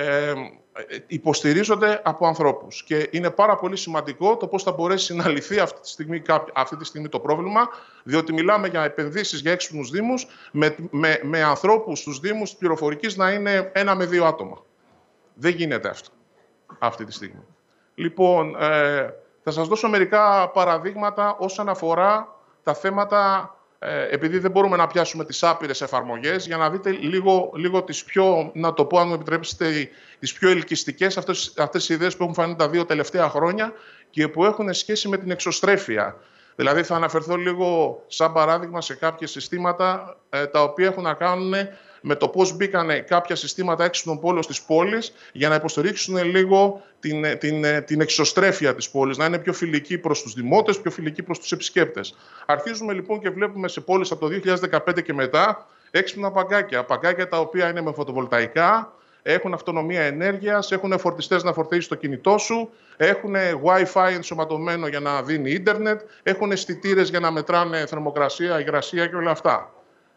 υποστηρίζονται από ανθρώπους. Και είναι πάρα πολύ σημαντικό το πώς θα μπορέσει να λυθεί αυτή τη στιγμή το πρόβλημα, διότι μιλάμε για επενδύσεις για έξυπνους δήμους, με ανθρώπους στους δήμους πληροφορικής να είναι 1 με 2 άτομα. Δεν γίνεται αυτό αυτή τη στιγμή. Λοιπόν, θα σας δώσω μερικά παραδείγματα όσον αφορά τα θέματα, επειδή δεν μπορούμε να πιάσουμε τις άπειρες εφαρμογές, για να δείτε λίγο τις πιο, να το πω αν μου επιτρέψετε, τις πιο ελκυστικές αυτές οι ιδέες που έχουν φανεί τα 2 τελευταία χρόνια και που έχουν σχέση με την εξωστρέφεια. Δηλαδή θα αναφερθώ λίγο σαν παράδειγμα σε κάποια συστήματα τα οποία έχουν να κάνουν με το πώς μπήκαν κάποια συστήματα έξυπνων πόλεων στις πόλεις για να υποστηρίξουν λίγο την εξωστρέφεια της πόλης, να είναι πιο φιλική προς τους δημότες, πιο φιλική προς τους επισκέπτες. Αρχίζουμε λοιπόν και βλέπουμε σε πόλεις από το 2015 και μετά έξυπνα παγκάκια. Παγκάκια τα οποία είναι με φωτοβολταϊκά, έχουν αυτονομία ενέργειας, έχουν φορτιστές να φορτίζεις το κινητό σου, έχουν Wi-Fi ενσωματωμένο για να δίνει ίντερνετ, έχουν αισθητήρες για να μετράνε θερμοκρασία, υγρασία και όλα αυτά.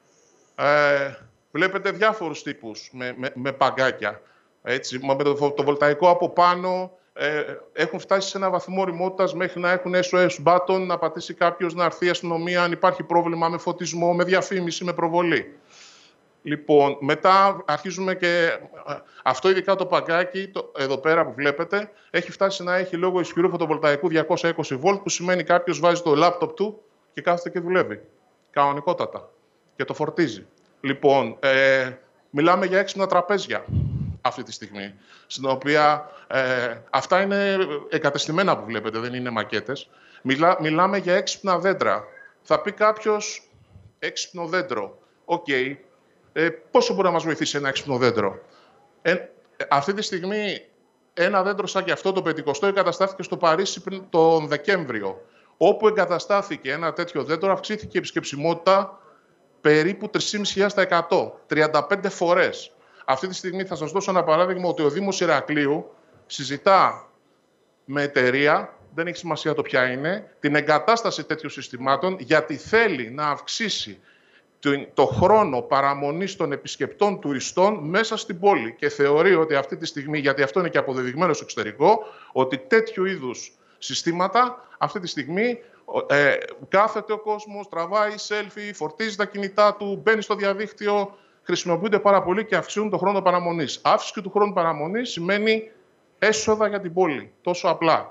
Βλέπετε διάφορους τύπους με παγκάκια. Έτσι, με το φωτοβολταϊκό από πάνω έχουν φτάσει σε ένα βαθμό ωριμότητας μέχρι να έχουν SOS button, να πατήσει κάποιος, να έρθει η αστυνομία αν υπάρχει πρόβλημα με φωτισμό, με διαφήμιση, με προβολή. Λοιπόν, μετά αρχίζουμε και αυτό ειδικά το παγκάκι, εδώ πέρα που βλέπετε, έχει φτάσει να έχει λόγω ισχυρού φωτοβολταϊκού 220 volt, που σημαίνει κάποιος βάζει το λάπτοπ του και κάθεται και δουλεύει. Κανονικότατα. Και το φορτίζει. Λοιπόν, μιλάμε για έξυπνα τραπέζια αυτή τη στιγμή, στην οποία αυτά είναι εγκατεστημένα που βλέπετε, δεν είναι μακέτες. Μιλάμε για έξυπνα δέντρα. Θα πει κάποιος έξυπνο δέντρο. Οκ. Πόσο μπορεί να μας βοηθήσει ένα έξυπνο δέντρο. Αυτή τη στιγμή ένα δέντρο σαν και αυτό, το 50, εγκαταστάθηκε στο Παρίσι πριν τον Δεκέμβριο. Όπου εγκαταστάθηκε ένα τέτοιο δέντρο, αυξήθηκε η επισκεψιμότητα περίπου 3.500%, 35 φορές. Αυτή τη στιγμή θα σας δώσω ένα παράδειγμα ότι ο Δήμος Ηρακλείου συζητά με εταιρεία, δεν έχει σημασία το ποια είναι, την εγκατάσταση τέτοιων συστημάτων, γιατί θέλει να αυξήσει το χρόνο παραμονής των επισκεπτών τουριστών μέσα στην πόλη. Και θεωρεί ότι αυτή τη στιγμή, γιατί αυτό είναι και αποδεδειγμένο στο εξωτερικό, ότι τέτοιου είδους συστήματα αυτή τη στιγμή κάθεται ο κόσμος, τραβάει selfie, φορτίζει τα κινητά του, μπαίνει στο διαδίκτυο, χρησιμοποιούνται πάρα πολύ και αυξάνουν τον χρόνο παραμονής. Αύξηση του χρόνου παραμονής σημαίνει έσοδα για την πόλη. Τόσο απλά.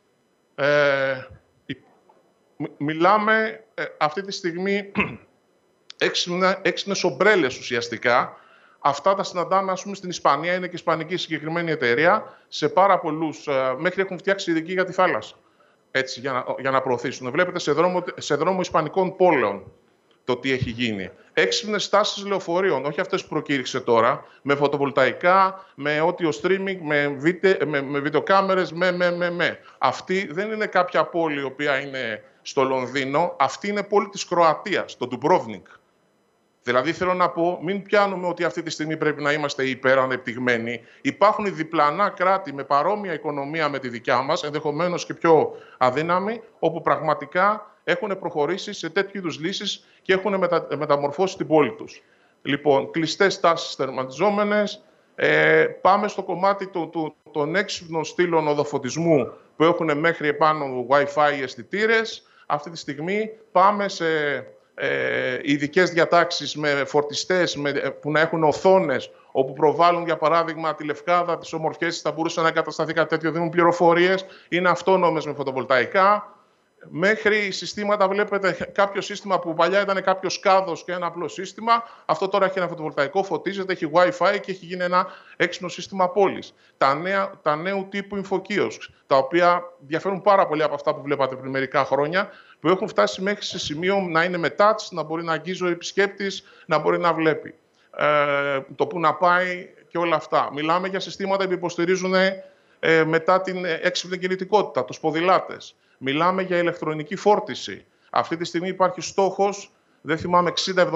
Μιλάμε αυτή τη στιγμή έξυπνες ομπρέλες ουσιαστικά. Αυτά τα συναντάμε, ας πούμε, στην Ισπανία, είναι και ισπανική συγκεκριμένη εταιρεία, σε πάρα πολλούς, μέχρι έχουν φτιάξει ειδική για τη θάλασσα, έτσι, για να προωθήσουν. Βλέπετε σε δρόμο ισπανικών πόλεων το τι έχει γίνει. Έξυπνες στάσεις λεωφορείων, όχι αυτές που προκήρυξε τώρα, με φωτοβολταϊκά, με audio streaming, με βιντεοκάμερες, Αυτή δεν είναι κάποια πόλη η οποία είναι στο Λονδίνο, αυτή είναι πόλη της Κροατίας, το Ντουμπρόβνικ. Δηλαδή, θέλω να πω, μην πιάνουμε ότι αυτή τη στιγμή πρέπει να είμαστε υπερανεπτυγμένοι. Υπάρχουν διπλανά κράτη με παρόμοια οικονομία με τη δικιά μας, ενδεχομένως και πιο αδύναμοι, όπου πραγματικά έχουν προχωρήσει σε τέτοιου είδους λύσεις και έχουν μεταμορφώσει την πόλη τους. Λοιπόν, κλειστές τάσεις τερματιζόμενες. Πάμε στο κομμάτι των έξυπνων στήλων οδοφωτισμού που έχουν μέχρι επάνω Wi-Fi αισθητήρες. Αυτή τη στιγμή πάμε ειδικές διατάξεις με φορτιστές που να έχουν οθόνες, όπου προβάλλουν, για παράδειγμα, τη Λευκάδα, τις ομορφιές, θα μπορούσε να εγκατασταθεί κάτι τέτοιο, δίνουν πληροφορίες, είναι αυτόνομες με φωτοβολταϊκά. Μέχρι συστήματα, βλέπετε κάποιο σύστημα που παλιά ήταν κάποιο κάδος και ένα απλό σύστημα. Αυτό τώρα έχει ένα φωτοβολταϊκό, φωτίζεται, έχει Wi-Fi και έχει γίνει ένα έξυπνο σύστημα πόλης. Τα νέου τύπου infokiosk, τα οποία διαφέρουν πάρα πολύ από αυτά που βλέπατε πριν μερικά χρόνια, που έχουν φτάσει μέχρι σε σημείο να είναι με touch, να μπορεί να αγγίζει ο επισκέπτης, να μπορεί να βλέπει το που να πάει και όλα αυτά. Μιλάμε για συστήματα που υποστηρίζουν μετά την έξυπνη κινητικότητα, τους ποδηλάτες. Μιλάμε για ηλεκτρονική φόρτιση. Αυτή τη στιγμή υπάρχει στόχος, δεν θυμάμαι,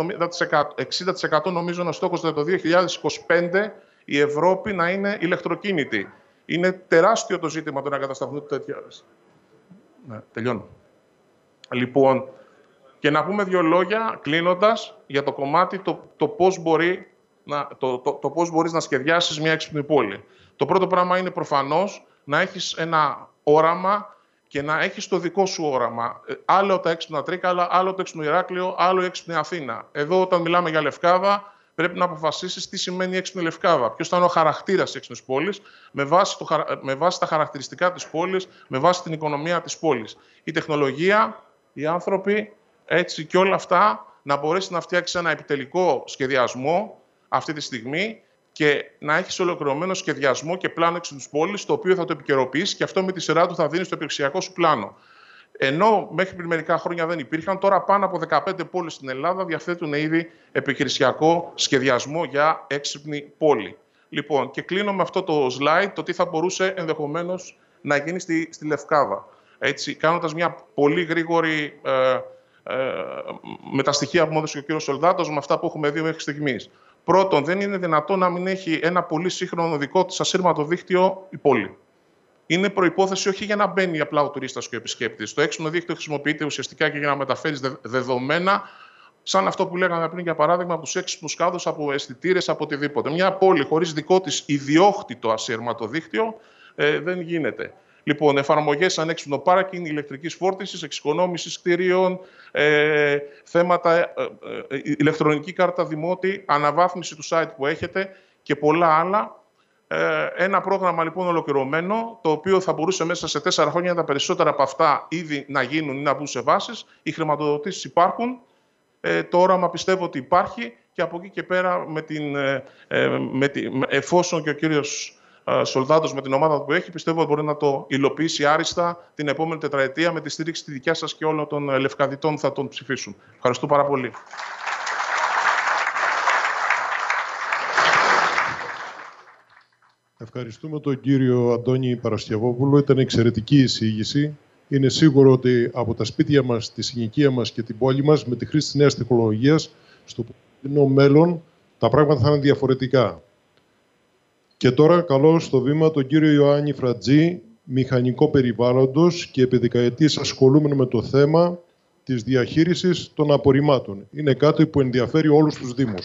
60% νομίζω είναι ο στόχος για το 2025 η Ευρώπη να είναι ηλεκτροκίνητη. Είναι τεράστιο το ζήτημα το να κατασταθούν τέτοια. Ναι, τελειώνω. Λοιπόν, και να πούμε δύο λόγια, κλείνοντας, για το κομμάτι το πώς μπορείς να σχεδιάσεις μια έξυπνη πόλη. Το πρώτο πράγμα είναι προφανώς να έχεις ένα όραμα και να έχεις το δικό σου όραμα. Άλλο τα έξυπνα Τρίκαλα, άλλο το έξυπνο Ηράκλειο, άλλο η έξυπνη Αθήνα. Εδώ, όταν μιλάμε για Λευκάδα, πρέπει να αποφασίσεις τι σημαίνει η έξυπνη Λευκάδα. Ποιος θα είναι ο χαρακτήρας της έξυπνης πόλης, με βάση τα χαρακτηριστικά της πόλης, με βάση την οικονομία της πόλης. Η τεχνολογία, οι άνθρωποι, έτσι και όλα αυτά, να μπορέσει να φτιάξει ένα επιτελικό σχεδιασμό αυτή τη στιγμή και να έχει ολοκληρωμένο σχεδιασμό και πλάνο έξυπνης πόλης, το οποίο θα το επικαιροποιήσει και αυτό με τη σειρά του θα δίνει στο υπηρεσιακό σου πλάνο. Ενώ μέχρι πριν μερικά χρόνια δεν υπήρχαν, τώρα πάνω από 15 πόλεις στην Ελλάδα διαθέτουν ήδη επιχειρησιακό σχεδιασμό για έξυπνη πόλη. Λοιπόν, και κλείνω με αυτό το slide, το τι θα μπορούσε ενδεχομένως να γίνει στη Λευκάδα. Έτσι, κάνοντας μια πολύ γρήγορη με τα στοιχεία που μου έδωσε ο κύριος Σολδάτος, με αυτά που έχουμε δει μέχρι στιγμής. Πρώτον, δεν είναι δυνατόν να μην έχει ένα πολύ σύγχρονο δικό της ασύρματο δίκτυο η πόλη. Είναι προϋπόθεση όχι για να μπαίνει απλά ο τουρίστας και ο επισκέπτης. Το έξυπνο δίκτυο χρησιμοποιείται ουσιαστικά και για να μεταφέρει δεδομένα, σαν αυτό που λέγαμε πριν, για παράδειγμα, από τους έξυπνους κάδους, από αισθητήρες, από οτιδήποτε. Μια πόλη χωρίς δικό της ιδιόκτητο ασύρματο δίκτυο δεν γίνεται. Λοιπόν, εφαρμογές σαν έξυπνο πάρκινγκ, ηλεκτρικής φόρτισης, εξοικονόμησης κτηρίων, θέματα, ηλεκτρονική κάρτα δημότη, αναβάθμιση του site που έχετε και πολλά άλλα. Ένα πρόγραμμα λοιπόν ολοκληρωμένο, το οποίο θα μπορούσε μέσα σε 4 χρόνια τα περισσότερα από αυτά ήδη να γίνουν ή να μπουν σε βάσεις. Οι χρηματοδοτήσεις υπάρχουν, το όραμα πιστεύω ότι υπάρχει και από εκεί και πέρα εφόσον και ο κύριος Σολδάτος με την ομάδα που έχει, πιστεύω ότι μπορεί να το υλοποιήσει άριστα την επόμενη τετραετία με τη στήριξη τη δικιά σας και όλων των λευκαδιτών που θα τον ψηφίσουν. Ευχαριστώ πάρα πολύ. Ευχαριστούμε τον κύριο Αντώνη Παρασκευόπουλο. Ήταν εξαιρετική εισήγηση. Είναι σίγουρο ότι από τα σπίτια μας, τη συνοικία μας και την πόλη μας, με τη χρήση της νέας τεχνολογίας, στο μέλλον τα πράγματα θα είναι διαφορετικά. Και τώρα καλώ στο βήμα τον κύριο Ιωάννη Φρατζή, μηχανικό περιβάλλοντος και επί δεκαετίες ασχολούμενο με το θέμα της διαχείρισης των απορριμμάτων. Είναι κάτι που ενδιαφέρει όλους τους Δήμους.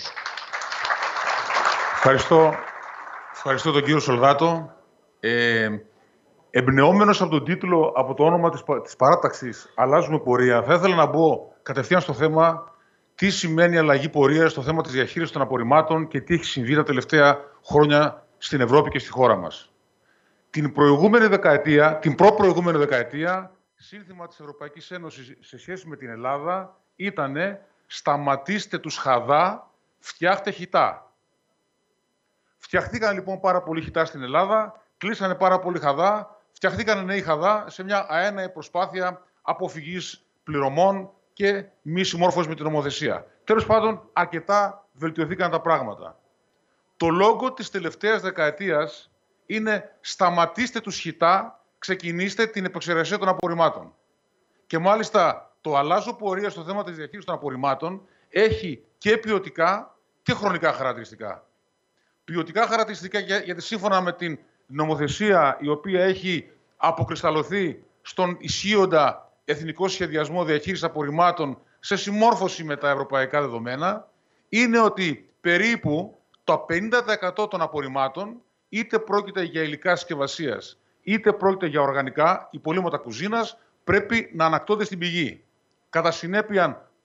Ευχαριστώ τον κύριο Σολδάτο. Εμπνεόμενος από τον τίτλο, από το όνομα της παράταξης «Αλλάζουμε πορεία», θα ήθελα να μπω κατευθείαν στο θέμα τι σημαίνει αλλαγή πορεία στο θέμα της διαχείρισης των απορριμμάτων και τι έχει συμβεί τα τελευταία χρόνια στην Ευρώπη και στη χώρα μας. Την προπροηγούμενη δεκαετία, σύνθημα της Ευρωπαϊκής Ένωσης σε σχέση με την Ελλάδα ήταν «Σταματήστε τους χαδά, φτιάχτε χιτά». Φτιαχτήκαν λοιπόν πάρα πολλοί χιτά στην Ελλάδα, κλείσανε πάρα πολλοί χαδά, φτιαχτήκαν νέοι χαδά σε μια αέναη προσπάθεια αποφυγής πληρωμών και μη συμμόρφωσης με την νομοθεσία. Τέλος πάντων, αρκετά βελτιωθήκαν τα πράγματα. Το λόγο της τελευταίας δεκαετίας είναι «Σταματήστε τους χιτά, ξεκινήστε την επεξεργασία των απορριμμάτων». Και μάλιστα το «Αλλάζω πορεία» στο θέμα της διαχείρισης των απορριμμάτων έχει και ποιοτικά και χρονικά χαρακτηριστικά. Ποιοτικά χαρακτηριστικά γιατί σύμφωνα με την νομοθεσία η οποία έχει αποκρισταλωθεί στον ισχύοντα εθνικό σχεδιασμό διαχείρισης απορριμμάτων σε συμμόρφωση με τα ευρωπαϊκά δεδομένα, είναι ότι περίπου το 50% των απορριμμάτων, είτε πρόκειται για υλικά συσκευασίας, είτε πρόκειται για οργανικά, υπολείμματα κουζίνας, πρέπει να ανακτώνται στην πηγή. Κατά συνέπεια,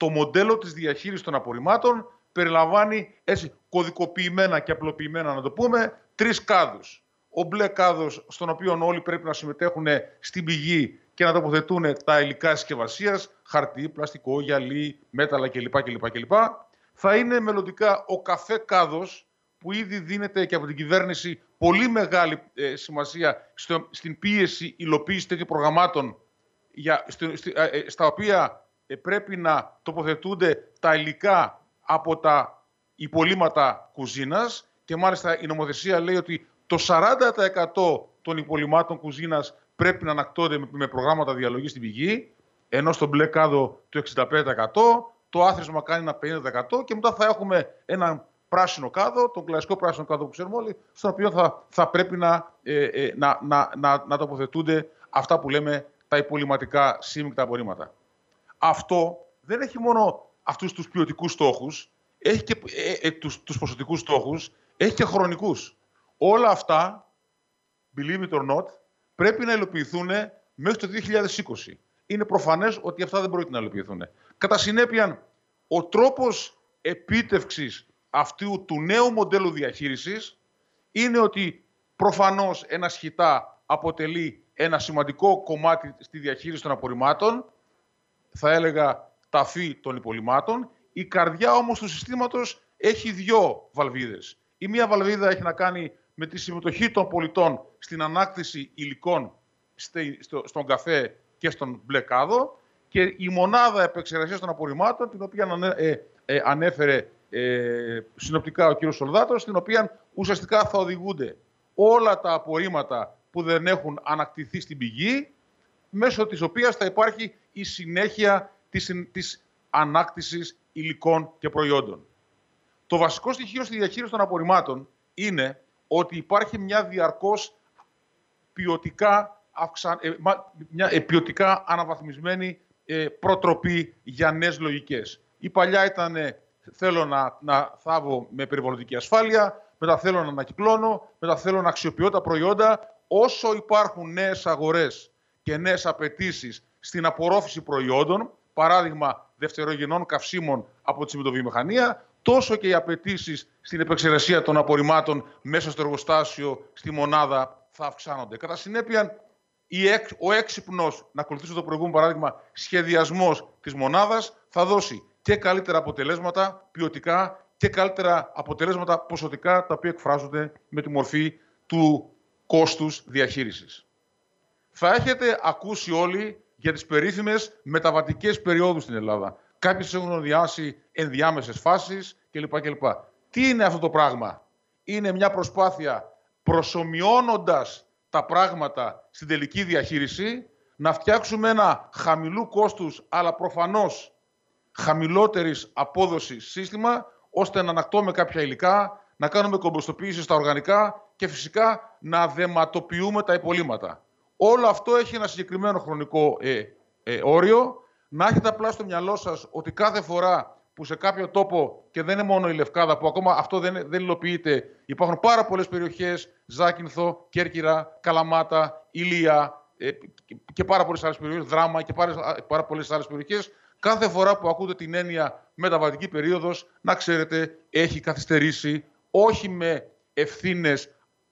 το μοντέλο της διαχείρισης των απορριμμάτων περιλαμβάνει έτσι κωδικοποιημένα και απλοποιημένα, να το πούμε, 3 κάδους. Ο μπλε κάδος, στον οποίο όλοι πρέπει να συμμετέχουν στην πηγή και να τοποθετούν τα υλικά συσκευασίας, χαρτί, πλαστικό, γυαλί, μέταλλα κλπ. Θα είναι μελλοντικά ο καφέ κάδος, που ήδη δίνεται και από την κυβέρνηση πολύ μεγάλη σημασία στην πίεση υλοποίηση τέτοιων προγραμμάτων, στα οποία πρέπει να τοποθετούνται τα υλικά από τα υπολείμματα κουζίνας, και μάλιστα η νομοθεσία λέει ότι το 40% των υπολειμμάτων κουζίνας πρέπει να ανακτώνται με προγράμματα διαλογής στην πηγή, ενώ στον μπλε κάδο το 65%, το άθροισμα κάνει ένα 50% και μετά θα έχουμε έναν πράσινο κάδο, τον κλασικό πράσινο κάδο που ξέρουμε όλοι, στον οποίο θα πρέπει να τοποθετούνται αυτά που λέμε τα υπολειμματικά σύμμικτα απορρίμματα. Αυτό δεν έχει μόνο αυτούς τους ποιοτικούς στόχους, έχει και τους ποσοτικούς στόχους, έχει και χρονικούς. Όλα αυτά, believe it or not, πρέπει να υλοποιηθούν μέχρι το 2020. Είναι προφανές ότι αυτά δεν πρόκειται να υλοποιηθούν. Κατά συνέπεια, ο τρόπος επίτευξης αυτού του νέου μοντέλου διαχείρισης είναι ότι προφανώς ένα σχιτά αποτελεί ένα σημαντικό κομμάτι στη διαχείριση των απορριμμάτων, θα έλεγα ταφή των υπολειμμάτων. Η καρδιά όμως του συστήματος έχει 2 βαλβίδες. Η μία βαλβίδα έχει να κάνει με τη συμμετοχή των πολιτών στην ανάκτηση υλικών στον καφέ και στον μπλε κάδο, και η μονάδα επεξεργασίας των απορριμμάτων, την οποία ανέφερε συνοπτικά ο κ. Σολδάτος, στην οποία ουσιαστικά θα οδηγούνται όλα τα απορρίμματα που δεν έχουν ανακτηθεί στην πηγή, μέσω της οποίας θα υπάρχει η συνέχεια της ανάκτησης υλικών και προϊόντων. Το βασικό στοιχείο στη διαχείριση των απορριμμάτων είναι ότι υπάρχει μια διαρκώς ποιοτικά αναβαθμισμένη προτροπή για νέες λογικές. Η παλιά ήταν θέλω να θάβω με περιβαλλοντική ασφάλεια, μετά θέλω να ανακυκλώνω, μετά θέλω να αξιοποιώ τα προϊόντα. Όσο υπάρχουν νέες αγορές και νέες απαιτήσεις στην απορρόφηση προϊόντων, παράδειγμα δευτερογενών καυσίμων από τη τσιμεντοβιομηχανία, τόσο και οι απαιτήσεις στην επεξεργασία των απορριμμάτων μέσα στο εργοστάσιο, στη μονάδα, θα αυξάνονται. Κατά συνέπεια, ο έξυπνος, να ακολουθήσω το προηγούμενο παράδειγμα, σχεδιασμός της μονάδας θα δώσει και καλύτερα αποτελέσματα ποιοτικά και καλύτερα αποτελέσματα ποσοτικά, τα οποία εκφράζονται με τη μορφή του κόστους διαχείρισης. Θα έχετε ακούσει όλοι για τις περίφημες μεταβατικές περιόδους στην Ελλάδα. Κάποιες έχουν ονειάσει ενδιάμεσες φάσεις κλπ. Τι είναι αυτό το πράγμα? Είναι μια προσπάθεια, προσομοιώνοντας τα πράγματα στην τελική διαχείριση, να φτιάξουμε ένα χαμηλού κόστους, αλλά προφανώς χαμηλότερης απόδοσης σύστημα, ώστε να ανακτώμε κάποια υλικά, να κάνουμε κομποστοποίηση στα οργανικά και φυσικά να δεματοποιούμε τα υπολείμματα. Όλο αυτό έχει ένα συγκεκριμένο χρονικό όριο. Να έχετε απλά στο μυαλό σας ότι κάθε φορά που σε κάποιο τόπο, και δεν είναι μόνο η Λευκάδα που ακόμα αυτό δεν υλοποιείται, υπάρχουν πάρα πολλές περιοχές, Ζάκυνθο, Κέρκυρα, Καλαμάτα, Ηλία και πάρα πολλές άλλες περιοχές, Δράμα και πάρα πολλές άλλες περιοχές, κάθε φορά που ακούτε την έννοια μεταβατική περίοδος, να ξέρετε, έχει καθυστερήσει, όχι με ευθύνες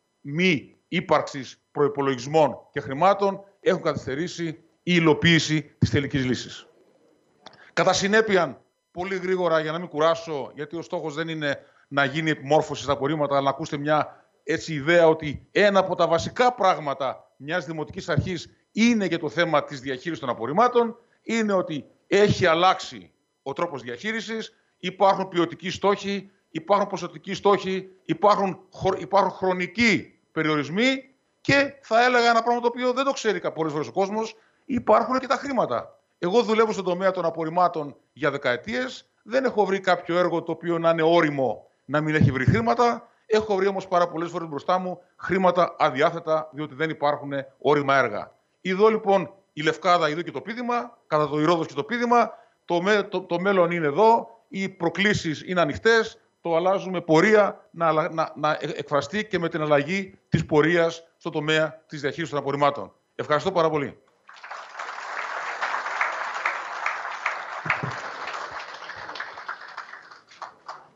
μη ύπαρξης προϋπολογισμών και χρημάτων, έχουν καθυστερήσει η υλοποίηση της τελικής λύσης. Κατά συνέπεια, πολύ γρήγορα, για να μην κουράσω, γιατί ο στόχος δεν είναι να γίνει επιμόρφωση στα απορρίμματα, αλλά να ακούσετε μια έτσι ιδέα ότι ένα από τα βασικά πράγματα μιας δημοτικής αρχής είναι και το θέμα της διαχείρισης των απορριμμάτων, είναι ότι έχει αλλάξει ο τρόπος διαχείρισης, υπάρχουν ποιοτικοί στόχοι, υπάρχουν ποσοτικοί στόχοι, υπάρχουν χρονικοί περιορισμοί και θα έλεγα ένα πράγμα το οποίο δεν το ξέρει πολλές φορές ο κόσμος, υπάρχουν και τα χρήματα. Εγώ δουλεύω στον τομέα των απορριμμάτων για δεκαετίες. Δεν έχω βρει κάποιο έργο το οποίο να είναι όριμο να μην έχει βρει χρήματα. Έχω βρει όμως πάρα πολλές φορές μπροστά μου χρήματα αδιάθετα, διότι δεν υπάρχουν όριμα έργα. Εδώ λοιπόν η Λευκάδα, εδώ και το πείδημα, κατά το Ηρώδος και το πείδημα, το μέλλον είναι εδώ, οι προκλήσεις είναι ανοιχτές, το αλλάζουμε πορεία να εκφραστεί και με την αλλαγή της πορείας στο τομέα της διαχείρισης των απορριμμάτων. Ευχαριστώ πάρα πολύ.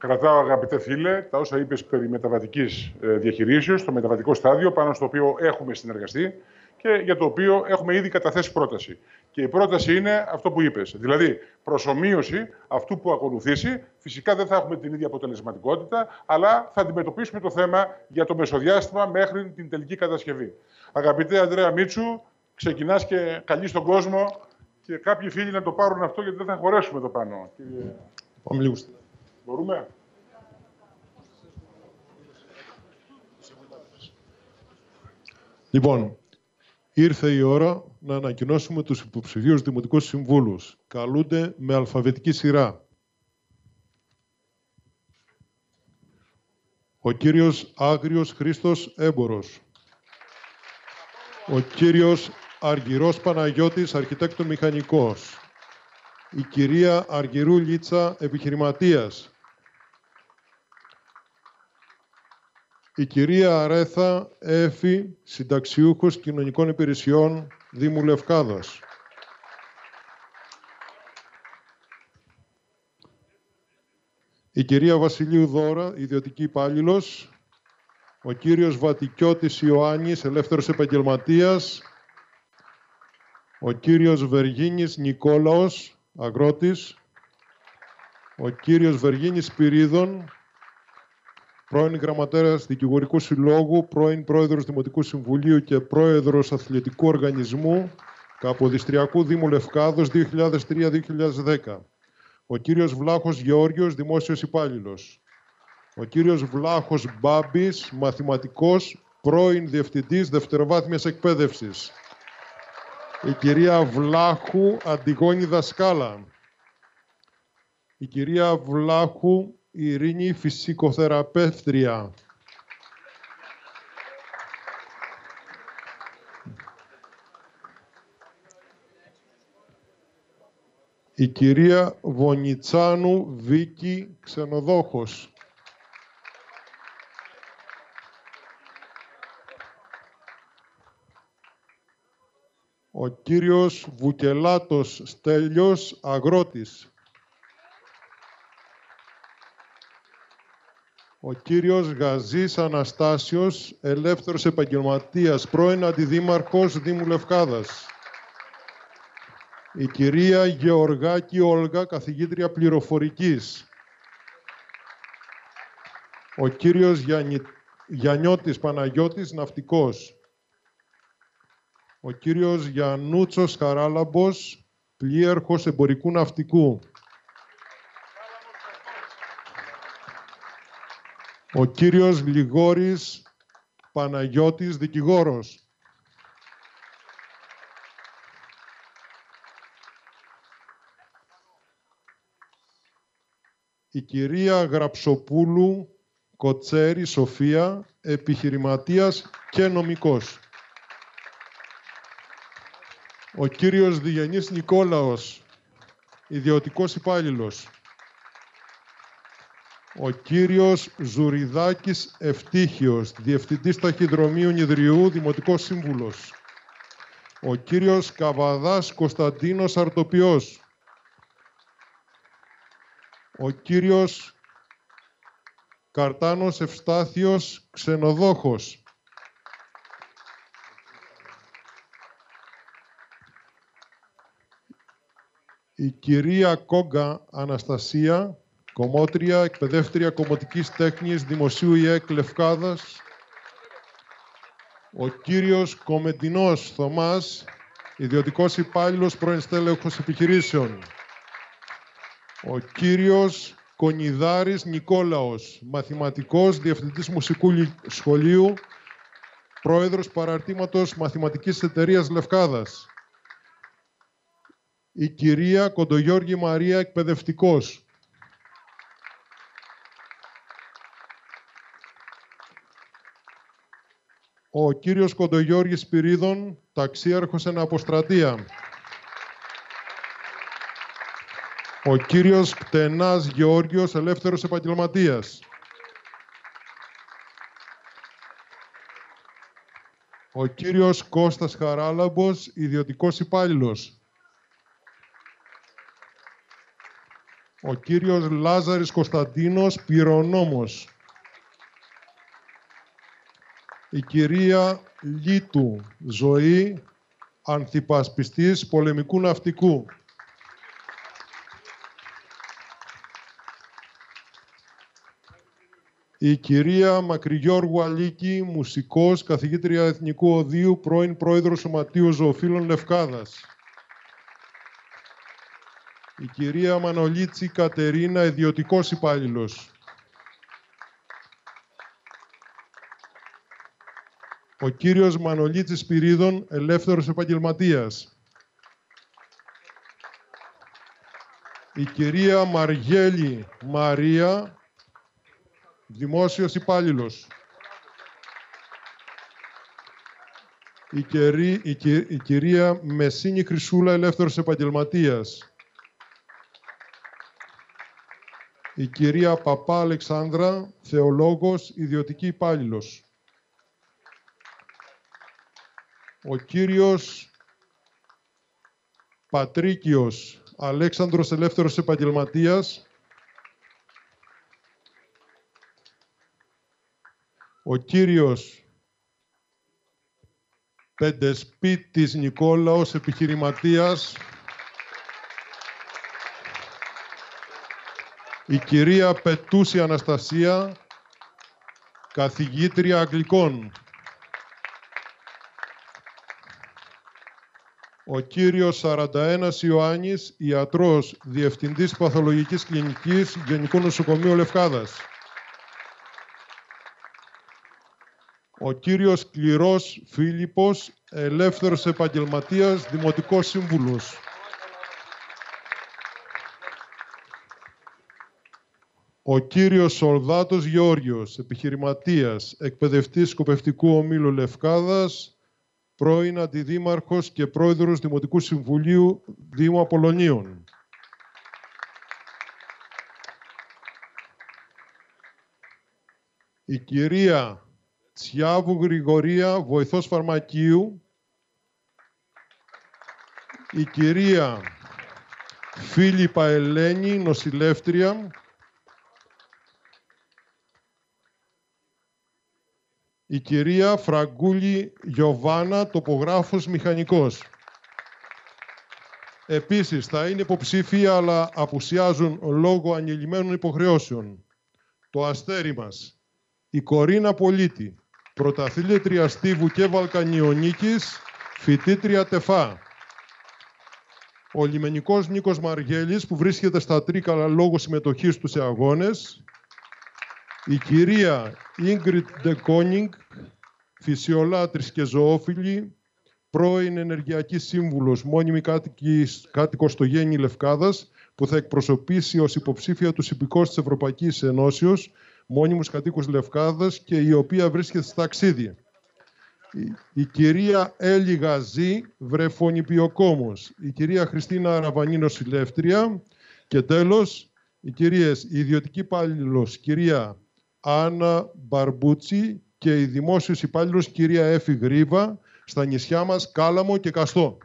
Κρατάω, αγαπητέ φίλε, τα όσα είπες περί μεταβατικής διαχειρήσεως, στο μεταβατικό στάδιο, πάνω στο οποίο έχουμε συνεργαστεί και για το οποίο έχουμε ήδη καταθέσει πρόταση. Και η πρόταση είναι αυτό που είπες. Δηλαδή, προσομοίωση αυτού που ακολουθήσει. Φυσικά δεν θα έχουμε την ίδια αποτελεσματικότητα, αλλά θα αντιμετωπίσουμε το θέμα για το μεσοδιάστημα μέχρι την τελική κατασκευή. Αγαπητέ Ανδρέα Μίτσου, ξεκινάς και καλείς τον κόσμο και κάποιοι φίλοι να το πάρουν αυτό, γιατί δεν θα χωρέσουμε εδώ πάνω. Πάμε λίγο. Μπορούμε. Λοιπόν, ήρθε η ώρα να ανακοινώσουμε τους υποψηφίους δημοτικούς συμβούλους. Καλούνται με αλφαβητική σειρά. Ο κύριος Άγριος Χρήστος Έμπορος. Ο κύριος Αργυρός Παναγιώτης, αρχιτέκτο μηχανικός. Η κυρία Αργυρού Λίτσα, επιχειρηματίας. Η κυρία Αρέθα Έφη, συνταξιούχος κοινωνικών υπηρεσιών, Δήμου Λευκάδας. Η κυρία Βασιλείου Δώρα, ιδιωτική υπάλληλος. Ο κύριος Βατικιώτης Ιωάννης, ελεύθερος επαγγελματίας. Ο κύριος Βεργίνης Νικόλαος, αγρότης. Ο κύριος Βεργίνης Σπυρίδων, πρώην γραμματέας Δικηγορικού Συλλόγου, πρώην πρόεδρος Δημοτικού Συμβουλίου και πρόεδρος Αθλητικού Οργανισμού Καποδιστριακού Δήμου Λευκάδος 2003-2010. Ο κύριος Βλάχος Γεώργιος, δημόσιος υπάλληλος. Ο κύριος Βλάχος Μπάμπης, μαθηματικός, πρώην διευθυντής δευτεροβάθμιας εκπαίδευσης. Η κυρία Βλάχου Αντιγόνη δασκάλα. Η κυρία Βλάχου Ειρήνη φυσικοθεραπεύτρια. Η κυρία Βονιτσάνου Βίκη ξενοδόχος. Ο κύριος Βουκελάτος Στέλιος, αγρότης. Ο κύριος Γαζής Αναστάσιος, ελεύθερος επαγγελματίας, πρώην αντιδήμαρχος Δήμου Λευκάδας. Η κυρία Γεωργάκη Όλγα, καθηγήτρια πληροφορικής. Ο κύριος Γιαννιώτης Παναγιώτης, ναυτικός. Ο κύριος Γιαννούτσος Χαράλαμπος, πλοίαρχος εμπορικού ναυτικού. Ο κύριος Λιγόρης Παναγιώτης, δικηγόρος. Η κυρία Γραψοπούλου Κοτσέρη Σοφία, επιχειρηματίας και νομικός. Ο κύριος Διγενής Νικόλαος, ιδιωτικός υπάλληλος. Ο κύριος Ζουριδάκης Ευτύχιος, διευθυντής ταχυδρομείου Νηδριού, δημοτικός σύμβουλος. Ο κύριος Καβαδάς Κωνσταντίνος Αρτοποιός. Ο κύριος Καρτάνος Ευστάθιος ξενοδόχος. Η κυρία Κόγκα Αναστασία, κομμότρια, εκπαιδεύτρια κομμωτικής τέχνης Δημοσίου ΙΕΚ Λευκάδας. Ο κύριος Κομεντινός Θωμάς, ιδιωτικός υπάλληλος, πρώην στέλεχος επιχειρήσεων. Ο κύριος Κονιδάρης Νικόλαος, μαθηματικός, διευθυντής μουσικού σχολείου, πρόεδρος παραρτήματος Μαθηματικής Εταιρείας Λευκάδας. Η κυρία Κοντογιώργη Μαρία, εκπαιδευτικός. Ο κύριος Κοντογιώργης Σπυρίδων, ταξίαρχος εν αποστρατεία. Ο κύριος Κτενάς Γεώργιος, ελεύθερος επαγγελματίας. Ο κύριος Κώστας Χαράλαμπος, ιδιωτικός υπάλληλος. Ο κύριος Λάζαρης Κωνσταντίνος, πυρονόμος. Η κυρία Λίτου Ζωή, ανθυπασπιστής πολεμικού ναυτικού. Η κυρία Μακρυγιώργου Αλίκη, μουσικός, καθηγήτρια Εθνικού Οδείου, πρώην πρόεδρος Σωματείου Ζωοφύλων Λευκάδας. Η κυρία Μανολίτση Κατερίνα, ιδιωτικός υπάλληλος. Ο κύριος Μανολίτσης Σπυρίδων, ελεύθερος επαγγελματίας. Η κυρία Μαργέλη Μαρία, δημόσιος υπάλληλος. Η κυρία Μεσίνη Χρυσούλα, ελεύθερος επαγγελματίας. Η κυρία Παπά Αλεξάνδρα, θεολόγος, ιδιωτική υπάλληλος. Ο κύριος Πατρίκιος Αλέξανδρος, ελεύθερος επαγγελματίας. Ο κύριος Πεντεσπίτης Νικόλαος, επιχειρηματίας. Η κυρία Πετούση Αναστασία, καθηγήτρια Αγγλικών. Ο κύριος 41 Ιωάννης, ιατρός, διευθυντής παθολογικής κλινικής, Γενικού Νοσοκομείου Λευκάδας. Ο κύριος Κληρός Φίλιππος, ελεύθερος επαγγελματίας, δημοτικός σύμβουλος. Ο κύριος Σολδάτος Γεώργιος, επιχειρηματίας, εκπαιδευτής Σκοπευτικού Ομίλου Λευκάδας, πρώην αντιδήμαρχος και πρόεδρος Δημοτικού Συμβουλίου Δήμου Απολωνίων. Η κυρία Τσιάβου Γρηγορία, βοηθός φαρμακείου. Η κυρία Φίλιππα Ελένη, νοσηλεύτρια. Η κυρία Φραγκούλη Γιωβάνα, τοπογράφος μηχανικός. Επίσης, θα είναι υποψήφια, αλλά απουσιάζουν λόγω ανηλυμένων υποχρεώσεων. Το αστέρι μας, η Κορίνα Πολίτη, πρωταθλήτρια Στίβου και Βαλκανιονίκης, φοιτήτρια ΤΕΦΑ. Ο λιμενικός Νίκος Μαργέλης, που βρίσκεται στα Τρίκαλα λόγω συμμετοχής του σε αγώνες. Η κυρία Ίγκριτ Ντεκόνινγκ, φυσιολάτρης και ζωόφιλη, πρώην ενεργειακή σύμβουλος, μόνιμη κάτοικος στο Γέννη Λευκάδας, που θα εκπροσωπήσει ως υποψήφια τους υπηκόους της Ευρωπαϊκής Ενώσεως, μόνιμους κατοίκους Λευκάδας, και η οποία βρίσκεται στα ταξίδια. Η κυρία Έλλη Γαζή, βρεφονιπιοκόμος. Η κυρία Χριστίνα Αραβανή, νοσηλεύτρια. Και τέλος, οι κυρίες, η ιδιωτική υπάλληλος κυρία Άννα Μπαρμπούτσι και η δημόσιος υπάλληλος κυρία Έφη Γρίβα, στα νησιά μας Κάλαμο και Καστό.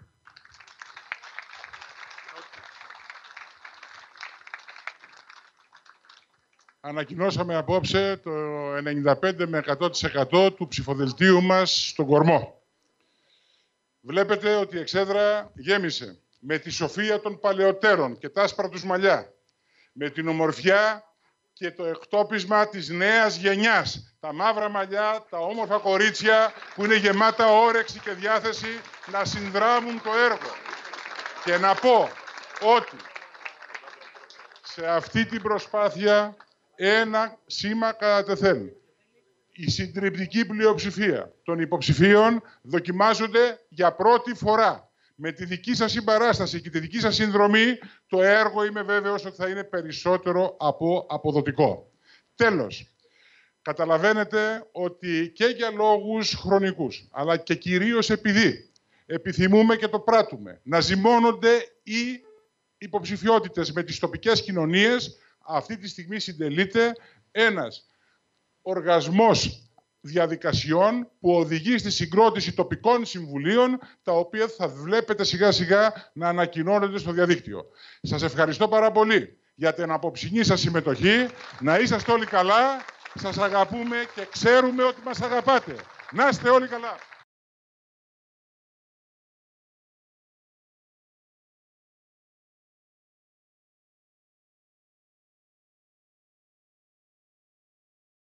Ανακοινώσαμε απόψε το 95 με 100% του ψηφοδελτίου μας στον κορμό. Βλέπετε ότι η εξέδρα γέμισε με τη σοφία των παλαιότερων και τα άσπρα τους μαλλιά, με την ομορφιά και το εκτόπισμα της νέας γενιάς. Τα μαύρα μαλλιά, τα όμορφα κορίτσια που είναι γεμάτα όρεξη και διάθεση να συνδράμουν το έργο. Και να πω ότι σε αυτή την προσπάθεια ένα σήμα κατά τεθέν. Η συντριπτική πλειοψηφία των υποψηφίων δοκιμάζονται για πρώτη φορά. Με τη δική σας συμπαράσταση και τη δική σας συνδρομή, το έργο είμαι βέβαιος ότι θα είναι περισσότερο από αποδοτικό. Τέλος, καταλαβαίνετε ότι και για λόγους χρονικούς, αλλά και κυρίως επειδή επιθυμούμε και το πράττουμε, να ζυμώνονται οι υποψηφιότητες με τις τοπικές κοινωνίες, αυτή τη στιγμή συντελείται ένας οργασμός διαδικασιών που οδηγεί στη συγκρότηση τοπικών συμβουλίων, τα οποία θα βλέπετε σιγά σιγά να ανακοινώνονται στο διαδίκτυο. Σας ευχαριστώ πάρα πολύ για την απόψινή σας συμμετοχή. Να είσαστε όλοι καλά. Σας αγαπούμε και ξέρουμε ότι μας αγαπάτε. Να είστε όλοι καλά.